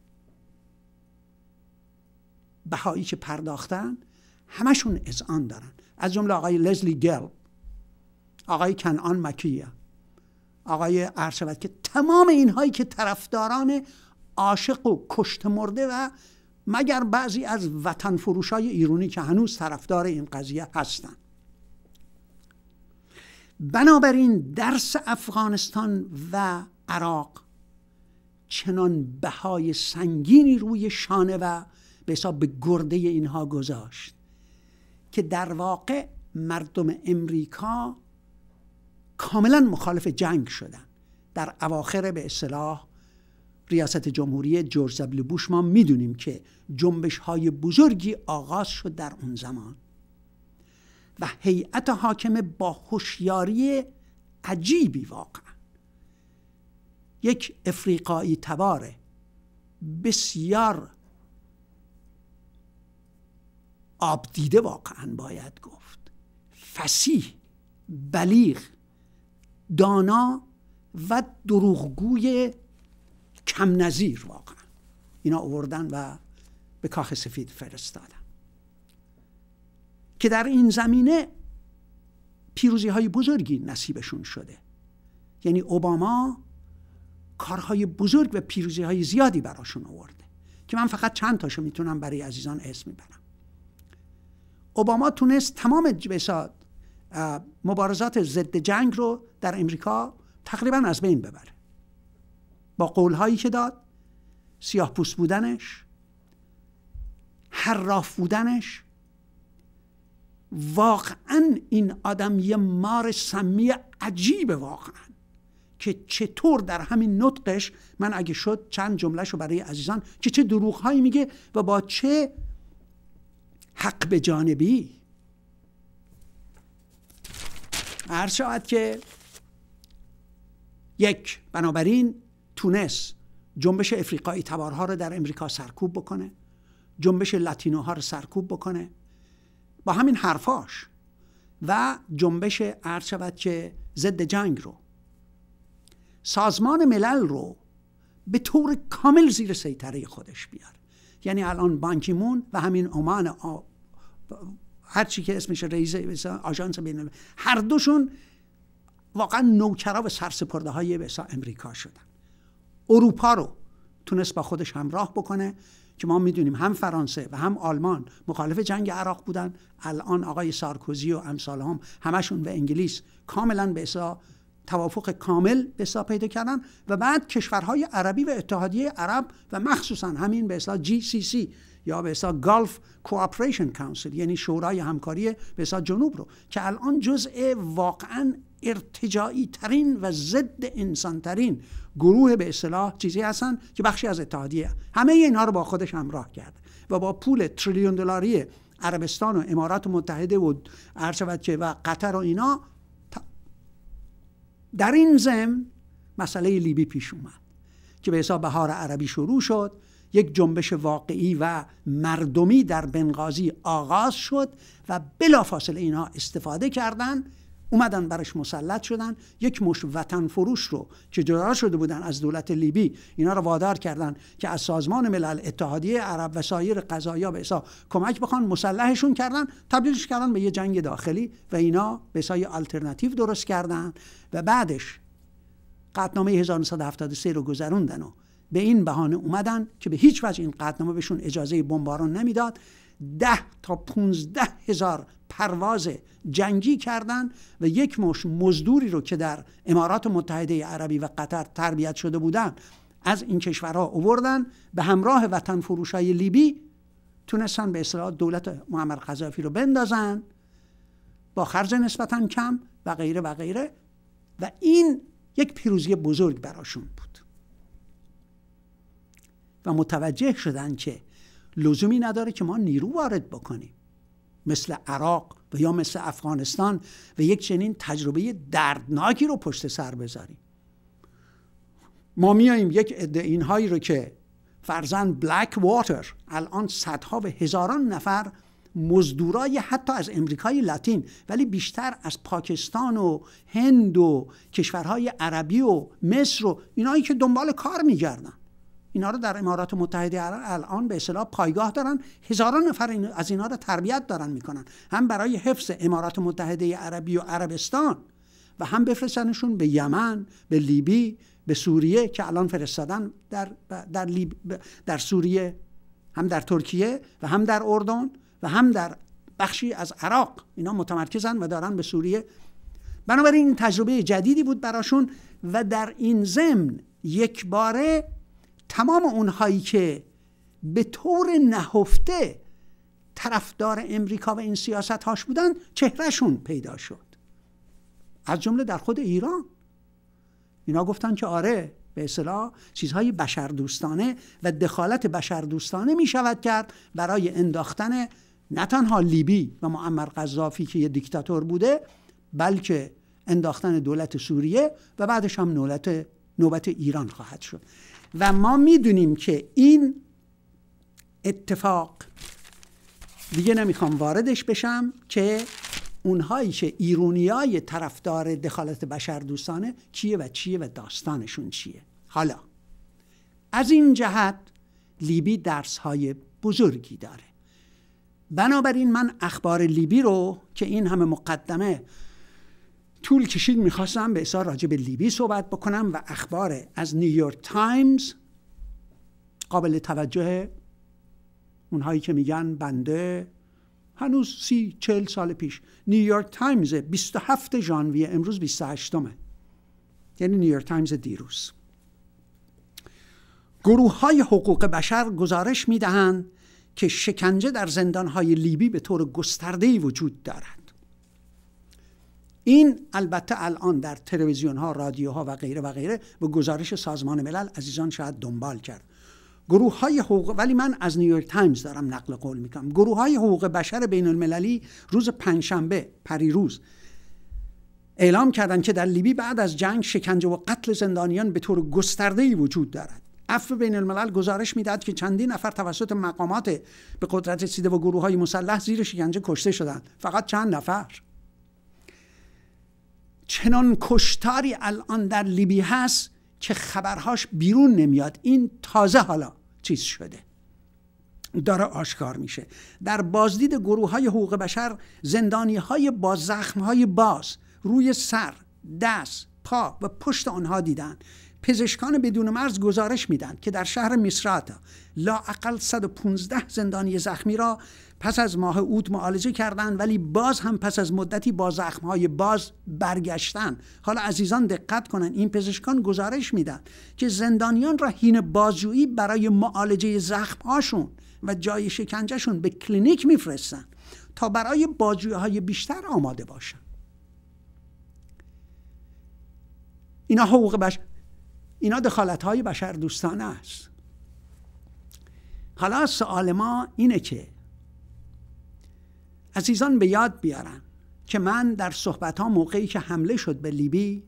بهایی که پرداختن همشون اذعان دارن، از جمله آقای لزلی گل، آقای کنعان مکیه، آقای ارشد، که تمام اینهایی که طرفداران عاشق و کشت مرده و مگر بعضی از وطن فروشای ایرانی که هنوز طرفدار این قضیه هستن. بنابراین درس افغانستان و عراق چنان بهای سنگینی روی شانه و به حساب به گرده اینها گذاشت که در واقع مردم امریکا کاملا مخالف جنگ شدن. در اواخر به اصطلاح ریاست جمهوری جورج دبلیو بوش ما میدونیم که جنبش های بزرگی آغاز شد در اون زمان و هیئت حاکمه با هوشیاری عجیبی، واقعا یک افریقایی تبار بسیار آبدیده، واقعا باید گفت فصیح، بلیغ، دانا و دروغگوی کم نظیر، واقعا اینا آوردن و به کاخ سفید فرستادن که در این زمینه پیروزی های بزرگی نصیبشون شده. یعنی اوباما کارهای بزرگ و پیروزی های زیادی براشون آورده که من فقط چند تاشو میتونم برای عزیزان اسم میبرم. اوباما تونست تمام مبارزات ضد جنگ رو در امریکا تقریبا از بین ببره با قولهایی که داد، سیاه پوست بودنش، حراف بودنش. واقعا این آدم یه مار سمی عجیبه واقعا که چطور در همین نطقش، من اگه شد چند جملهشو برای عزیزان، که چه دروغهایی میگه و با چه حق به جانبی. عرض شود که یک، بنابراین تونست جنبش افریقایی تبارها رو در امریکا سرکوب بکنه، جنبش لاتینوها رو سرکوب بکنه با همین حرفاش، و جنبش عرض شود که ضد جنگ رو، سازمان ملل رو به طور کامل زیر سیطره خودش بیاره. یعنی الان بانکی مون و همین عمان هر چی که اسمش رئیس آژانس بین، هر دوشون واقعا نوکرا و سرسپرده های امریکا شدن. اروپا رو تونست با خودش همراه بکنه که ما میدونیم هم فرانسه و هم آلمان مخالف جنگ عراق بودن. الان آقای سارکوزی و امثال هم همشون و انگلیس کاملا به اصطلاح توافق کامل به اصطلاح پیدا کردن و بعد کشورهای عربی و اتحادیه عرب و مخصوصا همین به اصطلاح GCC یا به اصطلاح گالف کوآپریشن کانسل، یعنی شورای همکاری به اصطلاح جنوب رو، که الان جزء واقعا ارتجاعی ترین و ضد انسان ترین گروه به اصطلاح چیزی هستن که بخشی از اتحادیه، همه اینها رو با خودش همراه کرد و با پول تریلیون دلاری عربستان و امارات متحده و عرشبت و قطر و اینا. در این ضمن مسئله لیبی پیش اومد که به حساب بهار عربی شروع شد، یک جنبش واقعی و مردمی در بنغازی آغاز شد و بلافاصله اینها استفاده کردن، اومدن برش مسلط شدن. یک مش وطن فروش رو که جدا شده بودن از دولت لیبی، اینا رو وادار کردن که از سازمان ملل، اتحادیه عرب و سایر قضایا به حساب کمک بخوان، مسلحشون کردن، تبدیلش کردن به یه جنگ داخلی و اینا به حساب آلترناتیو درست کردن و بعدش قطعنامه 1973 رو گذروندن و به این بهانه اومدن که به هیچ وجه این قطعنامه بهشون اجازه بمباران نمیداد. 10 تا 15 هزار پرواز جنگی کردن و یک مش مزدوری رو که در امارات متحده عربی و قطر تربیت شده بودن از این کشورها آوردن، به همراه وطن فروشای لیبی تونستن به اصطلاح دولت معمر قذافی رو بندازن با خرج نسبتاً کم و غیره و غیره، و این یک پیروزی بزرگ براشون بود و متوجه شدن که لزومی نداره که ما نیرو وارد بکنیم مثل عراق و یا مثل افغانستان و یک چنین تجربه دردناکی رو پشت سر بذاریم. ما میاییم یک عده اینهایی رو که فرضاً بلک واتر الان صدها و هزاران نفر مزدورای حتی از امریکای لاتین، ولی بیشتر از پاکستان و هند و کشورهای عربی و مصر و اینایی که دنبال کار میگردن. اینا رو در امارات متحده الان به اصطلاح پایگاه دارن، هزاران نفر از اینا رو تربیت دارن میکنن، هم برای حفظ امارات متحده عربی و عربستان و هم بفرستنشون به یمن، به لیبی، به سوریه که الان فرستادن در سوریه، هم در ترکیه و هم در اردن و هم در بخشی از عراق. اینا متمرکزن و دارن به سوریه. بنابراین این تجربه جدیدی بود براشون و در این ضمن یک باره تمام اونهایی که به طور نهفته طرفدار امریکا و این سیاست هاش بودن چهرهشون پیدا شد، از جمله در خود ایران. اینا گفتن که آره به اصطلاح چیزهای بشردوستانه و دخالت بشردوستانه می شود کرد برای انداختن نه تنها لیبی و معمر قذافی که یه دیکتاتور بوده، بلکه انداختن دولت سوریه و بعدش هم نوبت ایران خواهد شد. و ما میدونیم که این اتفاق، دیگه نمیخوام واردش بشم، که اونهایی که ایرونیای طرفدار دخالت بشردوستانه کیه و چیه و داستانشون چیه. حالا از این جهت لیبی درسهای بزرگی داره. بنابراین من اخبار لیبی رو که این همه مقدمه طول کشید میخواستم به اصلا راجع به لیبی صحبت بکنم و اخبار از نیویورک تایمز قابل توجه، اونهایی که میگن بنده هنوز 30-40 سال پیش، نیویورک تایمز 27 ژانویه، امروز 28مه، یعنی نیویورک تایمز دیروز، گروه‌های حقوق بشر گزارش میدهند که شکنجه در زندان‌های لیبی به طور گسترده‌ای وجود دارد. این البته الان در تلویزیون‌ها، رادیوها و غیره و غیره به گزارش سازمان ملل عزیزان شاید دنبال کرد. گروه‌های حقوق، ولی من از نیویورک تایمز دارم نقل قول میکنم، گروه‌های حقوق بشر بین المللی روز پنجشنبه پریروز اعلام کردند که در لیبی بعد از جنگ شکنجه و قتل زندانیان به طور گسترده‌ای وجود دارد. عفو بین الملل گزارش میداد که چندین نفر توسط مقامات به قدرت رسیده و گروه‌های مسلح زیر شکنجه کشته شدند. فقط چند نفر. چنان کشتاری الان در لیبی هست که خبرهاش بیرون نمیاد. این تازه حالا چیز شده، داره آشکار میشه. در بازدید گروه‌های حقوق بشر زندانی‌های با زخم‌های باز روی سر، دست، پا و پشت آنها دیدن. پزشکان بدون مرز گزارش میدن که در شهر میسراتا لااقل 115 زندانی زخمی را پس از ماه اوت معالجه کردن، ولی باز هم پس از مدتی با زخم‌های باز برگشتن. حالا عزیزان دقت کنن، این پزشکان گزارش میدن که زندانیان را حین بازجویی برای معالجه زخم‌هاشون و جای شکنجهشون به کلینیک میفرستن تا برای بازجویی‌های بیشتر آماده باشن. اینا حقوق بشر، اینا دخالت‌های بشردوستانه است. حالا سوال ما اینه که عزیزان به یاد بیارن که من در صحبت‌ها موقعی که حمله شد به لیبی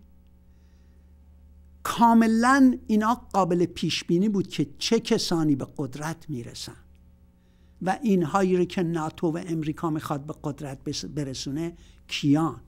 کاملا اینا قابل پیش بینی بود که چه کسانی به قدرت میرسن و اینهایی رو که ناتو و امریکا میخواد به قدرت برسونه کیان.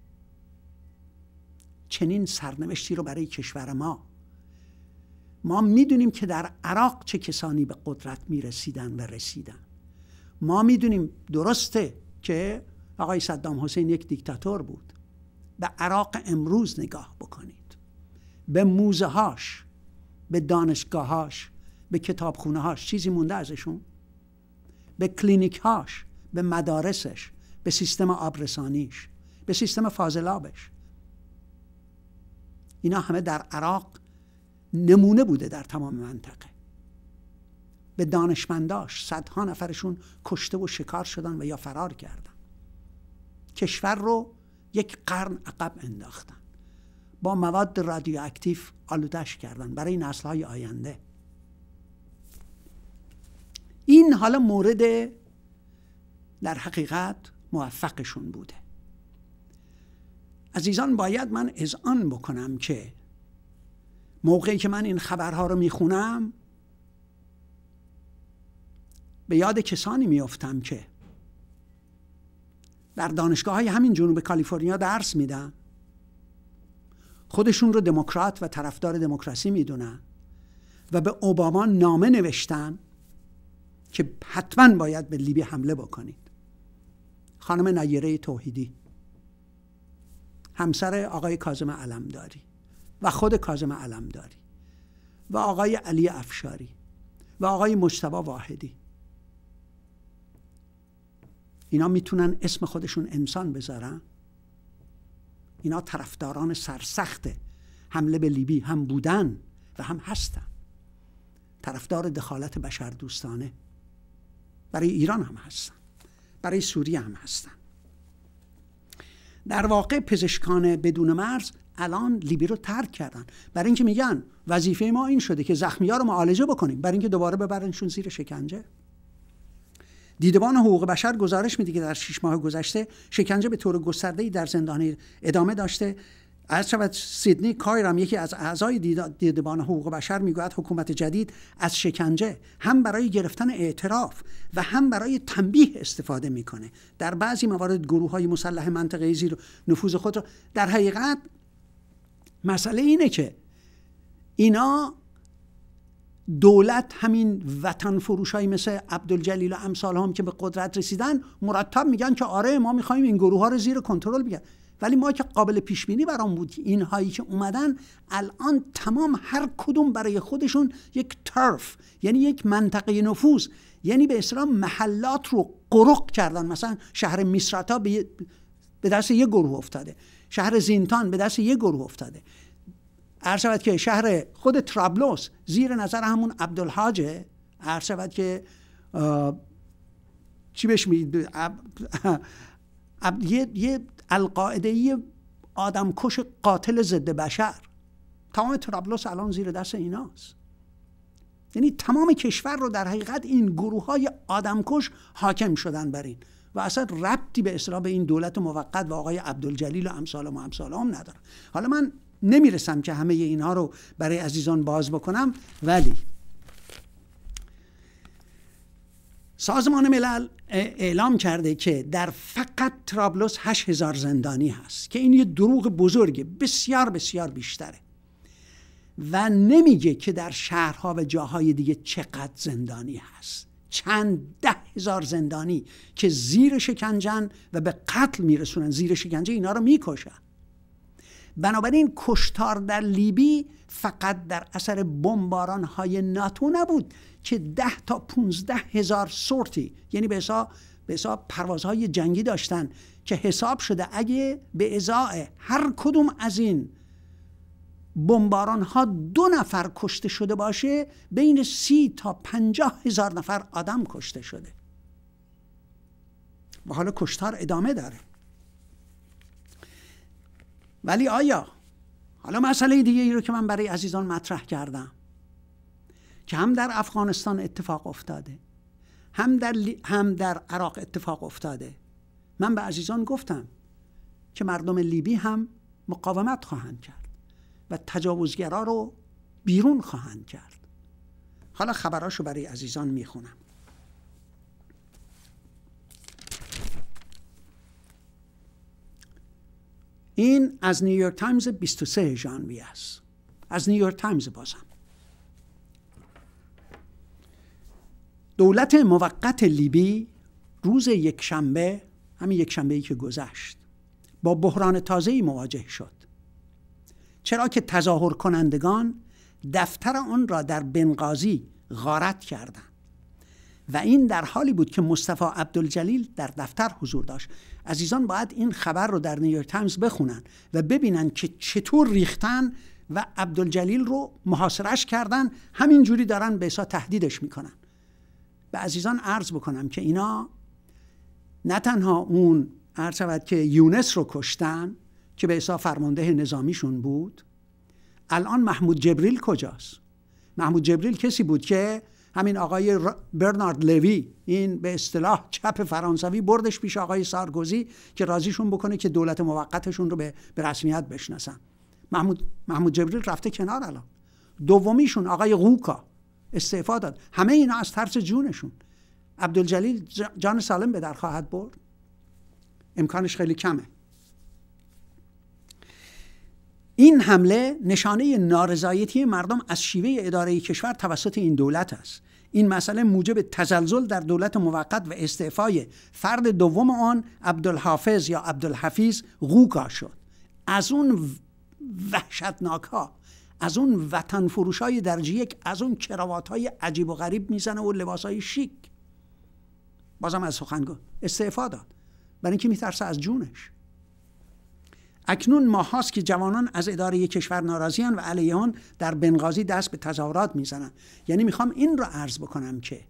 چنین سرنوشتی رو برای کشور ما میدونیم که در عراق چه کسانی به قدرت میرسیدن و رسیدن. ما میدونیم درسته که آقای صدام حسین یک دیکتاتور بود. به عراق امروز نگاه بکنید، به موزه هاش، به دانشگاه هاش، به کتابخونه هاش چیزی مونده ازشون؟ به کلینیک هاش، به مدارسش، به سیستم آبرسانیش، به سیستم فاضلابش. اینا همه در عراق نمونه بوده در تمام منطقه. به دانشمنداش صدها نفرشون کشته و شکار شدن و یا فرار کردن. کشور رو یک قرن عقب انداختن، با مواد رادیواکتیو آلودش کردن برای نسل‌های آینده. این حالا مورد در حقیقت موفقشون بوده. عزیزان باید من اذعان بکنم که موقعی که من این خبرها رو میخونم به یاد کسانی میافتم که در دانشگاه‌های همین جنوب کالیفرنیا درس میدن، خودشون رو دموکرات و طرفدار دموکراسی میدونن و به اوباما نامه نوشتن که حتما باید به لیبی حمله بکنید. خانم نیره توحیدی، همسر آقای کاظم علمداری و خود کاظم علمداری و آقای علی افشاری و آقای مجتبی واحدی، اینا میتونن اسم خودشون انسان بذارن؟ اینا طرفداران سرسخت حمله به لیبی هم بودن و هم هستن. طرفدار دخالت بشردوستانه برای ایران هم هستن، برای سوریه هم هستن. در واقع پزشکان بدون مرز الان لیبی رو ترک کردن، برای اینکه میگن وظیفه ما این شده که زخمی‌ها رو معالجه بکنیم، برای اینکه دوباره ببرنشون زیر شکنجه. دیدبان حقوق بشر گزارش میده که در 6 ماه گذشته شکنجه به طور گسترده‌ای در زندان ادامه داشته. از شود سیدنی کایرام، یکی از اعضای دیدبان حقوق بشر، میگوید حکومت جدید از شکنجه هم برای گرفتن اعتراف و هم برای تنبیه استفاده میکنه. در بعضی موارد گروه‌های مسلح منطقه‌ای زیر نفوذ خود را، در حقیقت مسئله اینه که اینا دولت همین وطن فروشایی مثل عبدالجلیل و امثال هم که به قدرت رسیدن مرتب میگن که آره ما میخوایم این گروه ها رو زیر کنترل بگیریم، ولی ما که قابل پیش بینی برام بود این هایی که اومدن الان تمام هر کدوم برای خودشون یک ترف، یعنی یک منطقه نفوذ، یعنی به اصطلاح محلات رو قرق کردن. مثلا شهر میسراتا به دست یک گروه افتاده، شهر زینتان به دست یک گروه افتاده. عرض شود که شهر خود طرابلس زیر نظر همون عبدالحاجه، عرض شود که چی بهش میگید، یه القاعده‌ای آدمکش قاتل ضد بشر. تمام طرابلس الان زیر دست ایناست. یعنی تمام کشور رو در حقیقت این گروه‌های آدمکش حاکم شدن بر این و اصلا ربطی به اصطلاح به این دولت موقت و آقای عبدالجلیل و امثال هم نداره. حالا من نمیرسم که همه اینها رو برای عزیزان باز بکنم، ولی سازمان ملل اعلام کرده که در فقط طرابلس 8000 زندانی هست که این یه دروغ بزرگه، بسیار بسیار بیشتره، و نمیگه که در شهرها و جاهای دیگه چقدر زندانی هست. چند 10,000 زندانی که زیر شکنجن و به قتل میرسونن، زیر شکنجه اینا رو میکشن. بنابراین کشتار در لیبی فقط در اثر بمباران‌های ناتو نبود که 10 تا 15,000 سورتی، یعنی به حساب پروازهای جنگی داشتن که حساب شده اگه به ازای هر کدوم از این بمباران‌ها 2 نفر کشته شده باشه، بین 30 تا 50,000 نفر آدم کشته شده و حالا کشتار ادامه داره. ولی آیا حالا مسئله دیگه ای رو که من برای عزیزان مطرح کردم که هم در افغانستان اتفاق افتاده، هم در عراق اتفاق افتاده، من به عزیزان گفتم که مردم لیبی هم مقاومت خواهند کرد و تجاوزگرا رو بیرون خواهند کرد. حالا خبراشو برای عزیزان میخونم. این از نیویورک تایمز 23 ژانویه است، از نیویورک تایمز. بازم دولت موقت لیبی روز یکشنبه، همین یکشنبه‌ای که گذشت، با بحران تازه‌ای مواجه شد، چرا که تظاهر کنندگان دفتر آن را در بنغازی غارت کردند و این در حالی بود که مصطفی عبدالجلیل در دفتر حضور داشت. عزیزان باید این خبر رو در نیویورک تایمز بخونن و ببینن که چطور ریختن و عبدالجلیل رو محاصرش کردن، همینجوری دارن به حساب تهدیدش میکنن. به عزیزان عرض بکنم که اینا نه تنها اون عرض شود که یونس رو کشتن که به حساب فرمانده نظامیشون بود، الان محمود جبریل کجاست؟ محمود جبریل کسی بود که همین آقای برنارد لوی، این به اصطلاح چپ فرانسوی، بردش پیش آقای سارکوزی که راضیشون بکنه که دولت موقتشون رو به رسمیت بشناسن. محمود جبریل رفته کنار. الان دومیشون آقای قوکا استعفا داد. همه اینا از ترس جونشون. عبدالجلیل جان سالم به در خواهد برد. امکانش خیلی کمه. این حمله نشانه نارضایتی مردم از شیوه اداره کشور توسط این دولت است. این مسئله موجب تزلزل در دولت موقت و استعفای فرد دوم آن عبدالحافظ یا عبدالحفیظ غوغا شد. از اون وحشتناک‌ها، از اون وطن فروشای درجه یک، از اون کراوات‌های عجیب و غریب میزنه و لباسای شیک. بازم از سخنگو استعفا داد برای اینکه میترسه از جونش. اکنون ماهاست که جوانان از اداره کشور ناراضیان و علیه آن در بنغازی دست به تظاهرات میزنن. یعنی میخوام این رو عرض بکنم که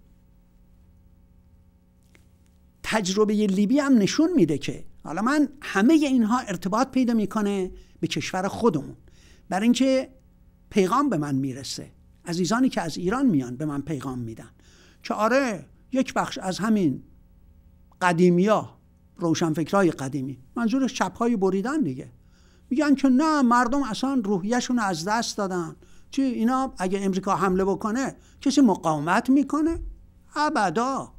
تجربه لیبی هم نشون میده که حالا من همه اینها ارتباط پیدا میکنه به کشور خودمون، برای اینکه پیغام به من میرسه. عزیزانی که از ایران میان به من پیغام میدن که آره یک بخش از همین قدیمیا، روشنفکرای قدیمی، منظورش چپ‌های بریدن دیگه، میگن که نه مردم اصلا روحیه‌شون رو از دست دادن. چی اینا اگه امریکا حمله بکنه کسی مقاومت میکنه؟ ابدا.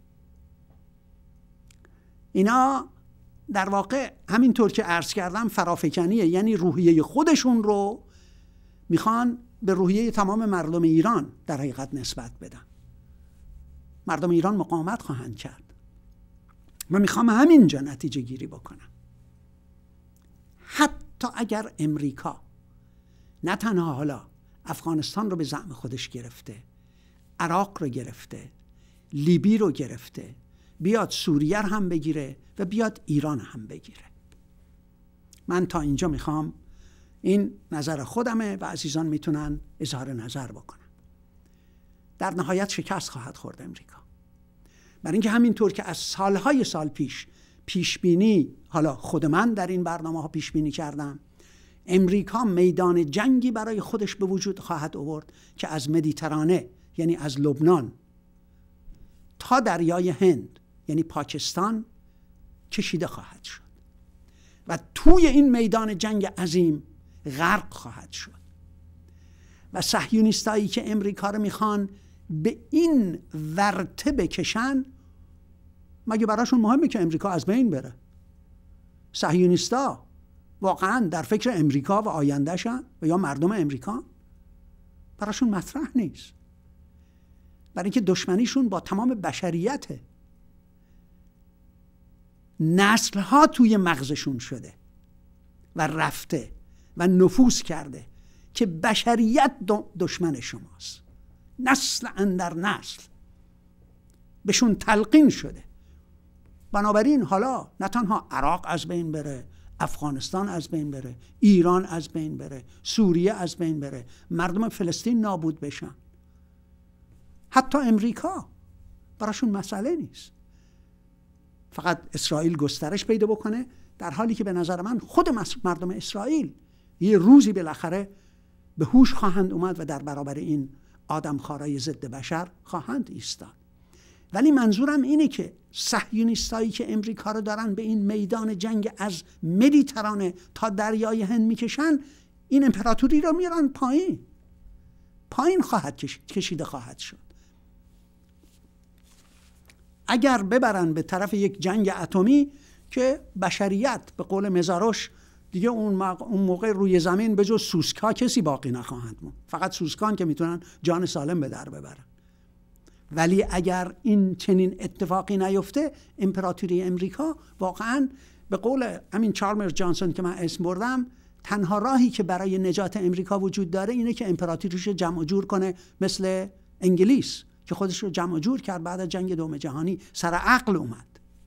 اینا در واقع همینطور که عرض کردم فرافکنیه، یعنی روحیه خودشون رو میخوان به روحیه تمام مردم ایران در حقیقت نسبت بدن. مردم ایران مقاومت خواهند کرد. من میخوام همینجا نتیجه گیری بکنم. حتی اگر امریکا نه تنها حالا افغانستان رو به زعم خودش گرفته، عراق رو گرفته، لیبی رو گرفته، بیاد سوریه هم بگیره و بیاد ایران هم بگیره. من تا اینجا میخوام، این نظر خودمه و عزیزان میتونن اظهار نظر بکنن. در نهایت شکست خواهد خورد امریکا، برای اینکه همینطور که از سالهای سال پیش بینی، حالا خود من در این برنامه ها پیش بینی کردم، امریکا میدان جنگی برای خودش به وجود خواهد آورد که از مدیترانه یعنی از لبنان تا دریای هند یعنی پاکستان کشیده خواهد شد و توی این میدان جنگ عظیم غرق خواهد شد. و صهیونیستایی که امریکا رو میخوان به این ورطه بکشن، مگه براشون مهمه که امریکا از بین بره؟ صهیونیستا واقعا در فکر امریکا و آیندهشن و یا مردم امریکا؟ براشون مطرح نیست، برای اینکه دشمنیشون با تمام بشریته. نسلها توی مغزشون شده و رفته و نفوذ کرده که بشریت دشمن شماست. نسل اندر نسل بهشون تلقین شده. بنابراین حالا نه تنها عراق از بین بره، افغانستان از بین بره، ایران از بین بره، سوریه از بین بره، مردم فلسطین نابود بشن، حتی امریکا براشون مسئله نیست. فقط اسرائیل گسترش پیدا بکنه، در حالی که به نظر من خود مردم اسرائیل یه روزی بالاخره به هوش خواهند اومد و در برابر این آدمخوارای ضد بشر خواهند ایستاد. ولی منظورم اینه که صهیونیستایی که امریکا رو دارن به این میدان جنگ از مدیترانه تا دریای هند میکشن، این امپراتوری رو میارن پایین خواهد کشیده خواهد شد. اگر ببرن به طرف یک جنگ اتمی که بشریت به قول مزاروش دیگه اون موقع روی زمین به جز سوسکا کسی باقی نخواهند موند، فقط سوسکان که میتونن جان سالم به در ببرن. ولی اگر این چنین اتفاقی نیفته، امپراتوری امریکا واقعا به قول همین چارلز جانسون که من اسم بردم، تنها راهی که برای نجات امریکا وجود داره اینه که امپراتوریش جمع جور کنه، مثل انگلیس که خودش رو جمع جور کرد بعد از جنگ دوم جهانی، سر عقل اومد.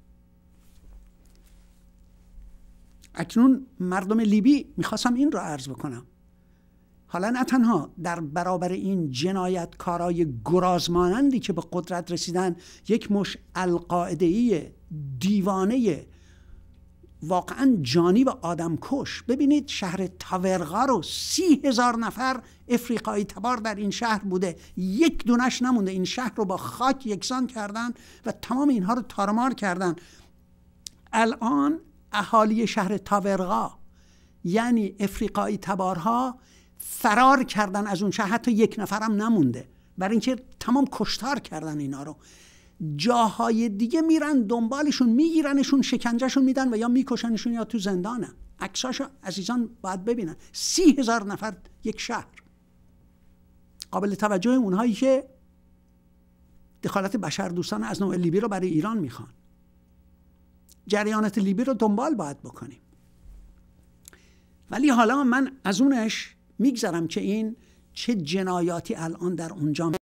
اکنون مردم لیبی میخواستم این رو عرض بکنم، حالا نه تنها در برابر این جنایتکارای گرازمانندی که به قدرت رسیدن، یک مش القاعده‌ای دیوانه واقعا جانی و آدمکش، ببینید شهر تاورغا رو 30,000 نفر افریقایی تبار در این شهر بوده، یک دونش نمونده، این شهر رو با خاک یکسان کردن و تمام اینها رو تارمار کردن. الان اهالی شهر تاورغا یعنی افریقایی تبارها فرار کردن از اون شهر، حتی یک نفرم نمونده، برای اینکه تمام کشتار کردن اینا رو. جاهای دیگه میرن دنبالشون، میگیرنشون، شکنجهشون میدن و یا میکشنشون یا تو زندانن. عکساشو عزیزان باید ببینن. 30,000 نفر یک شهر. قابل توجه اونهایی که دخالت بشردوستان از نوع لیبی رو برای ایران میخوان. جریانات لیبی رو دنبال باید بکنیم. ولی حالا من از اونش میگذرم که این چه جنایاتی الان در اونجا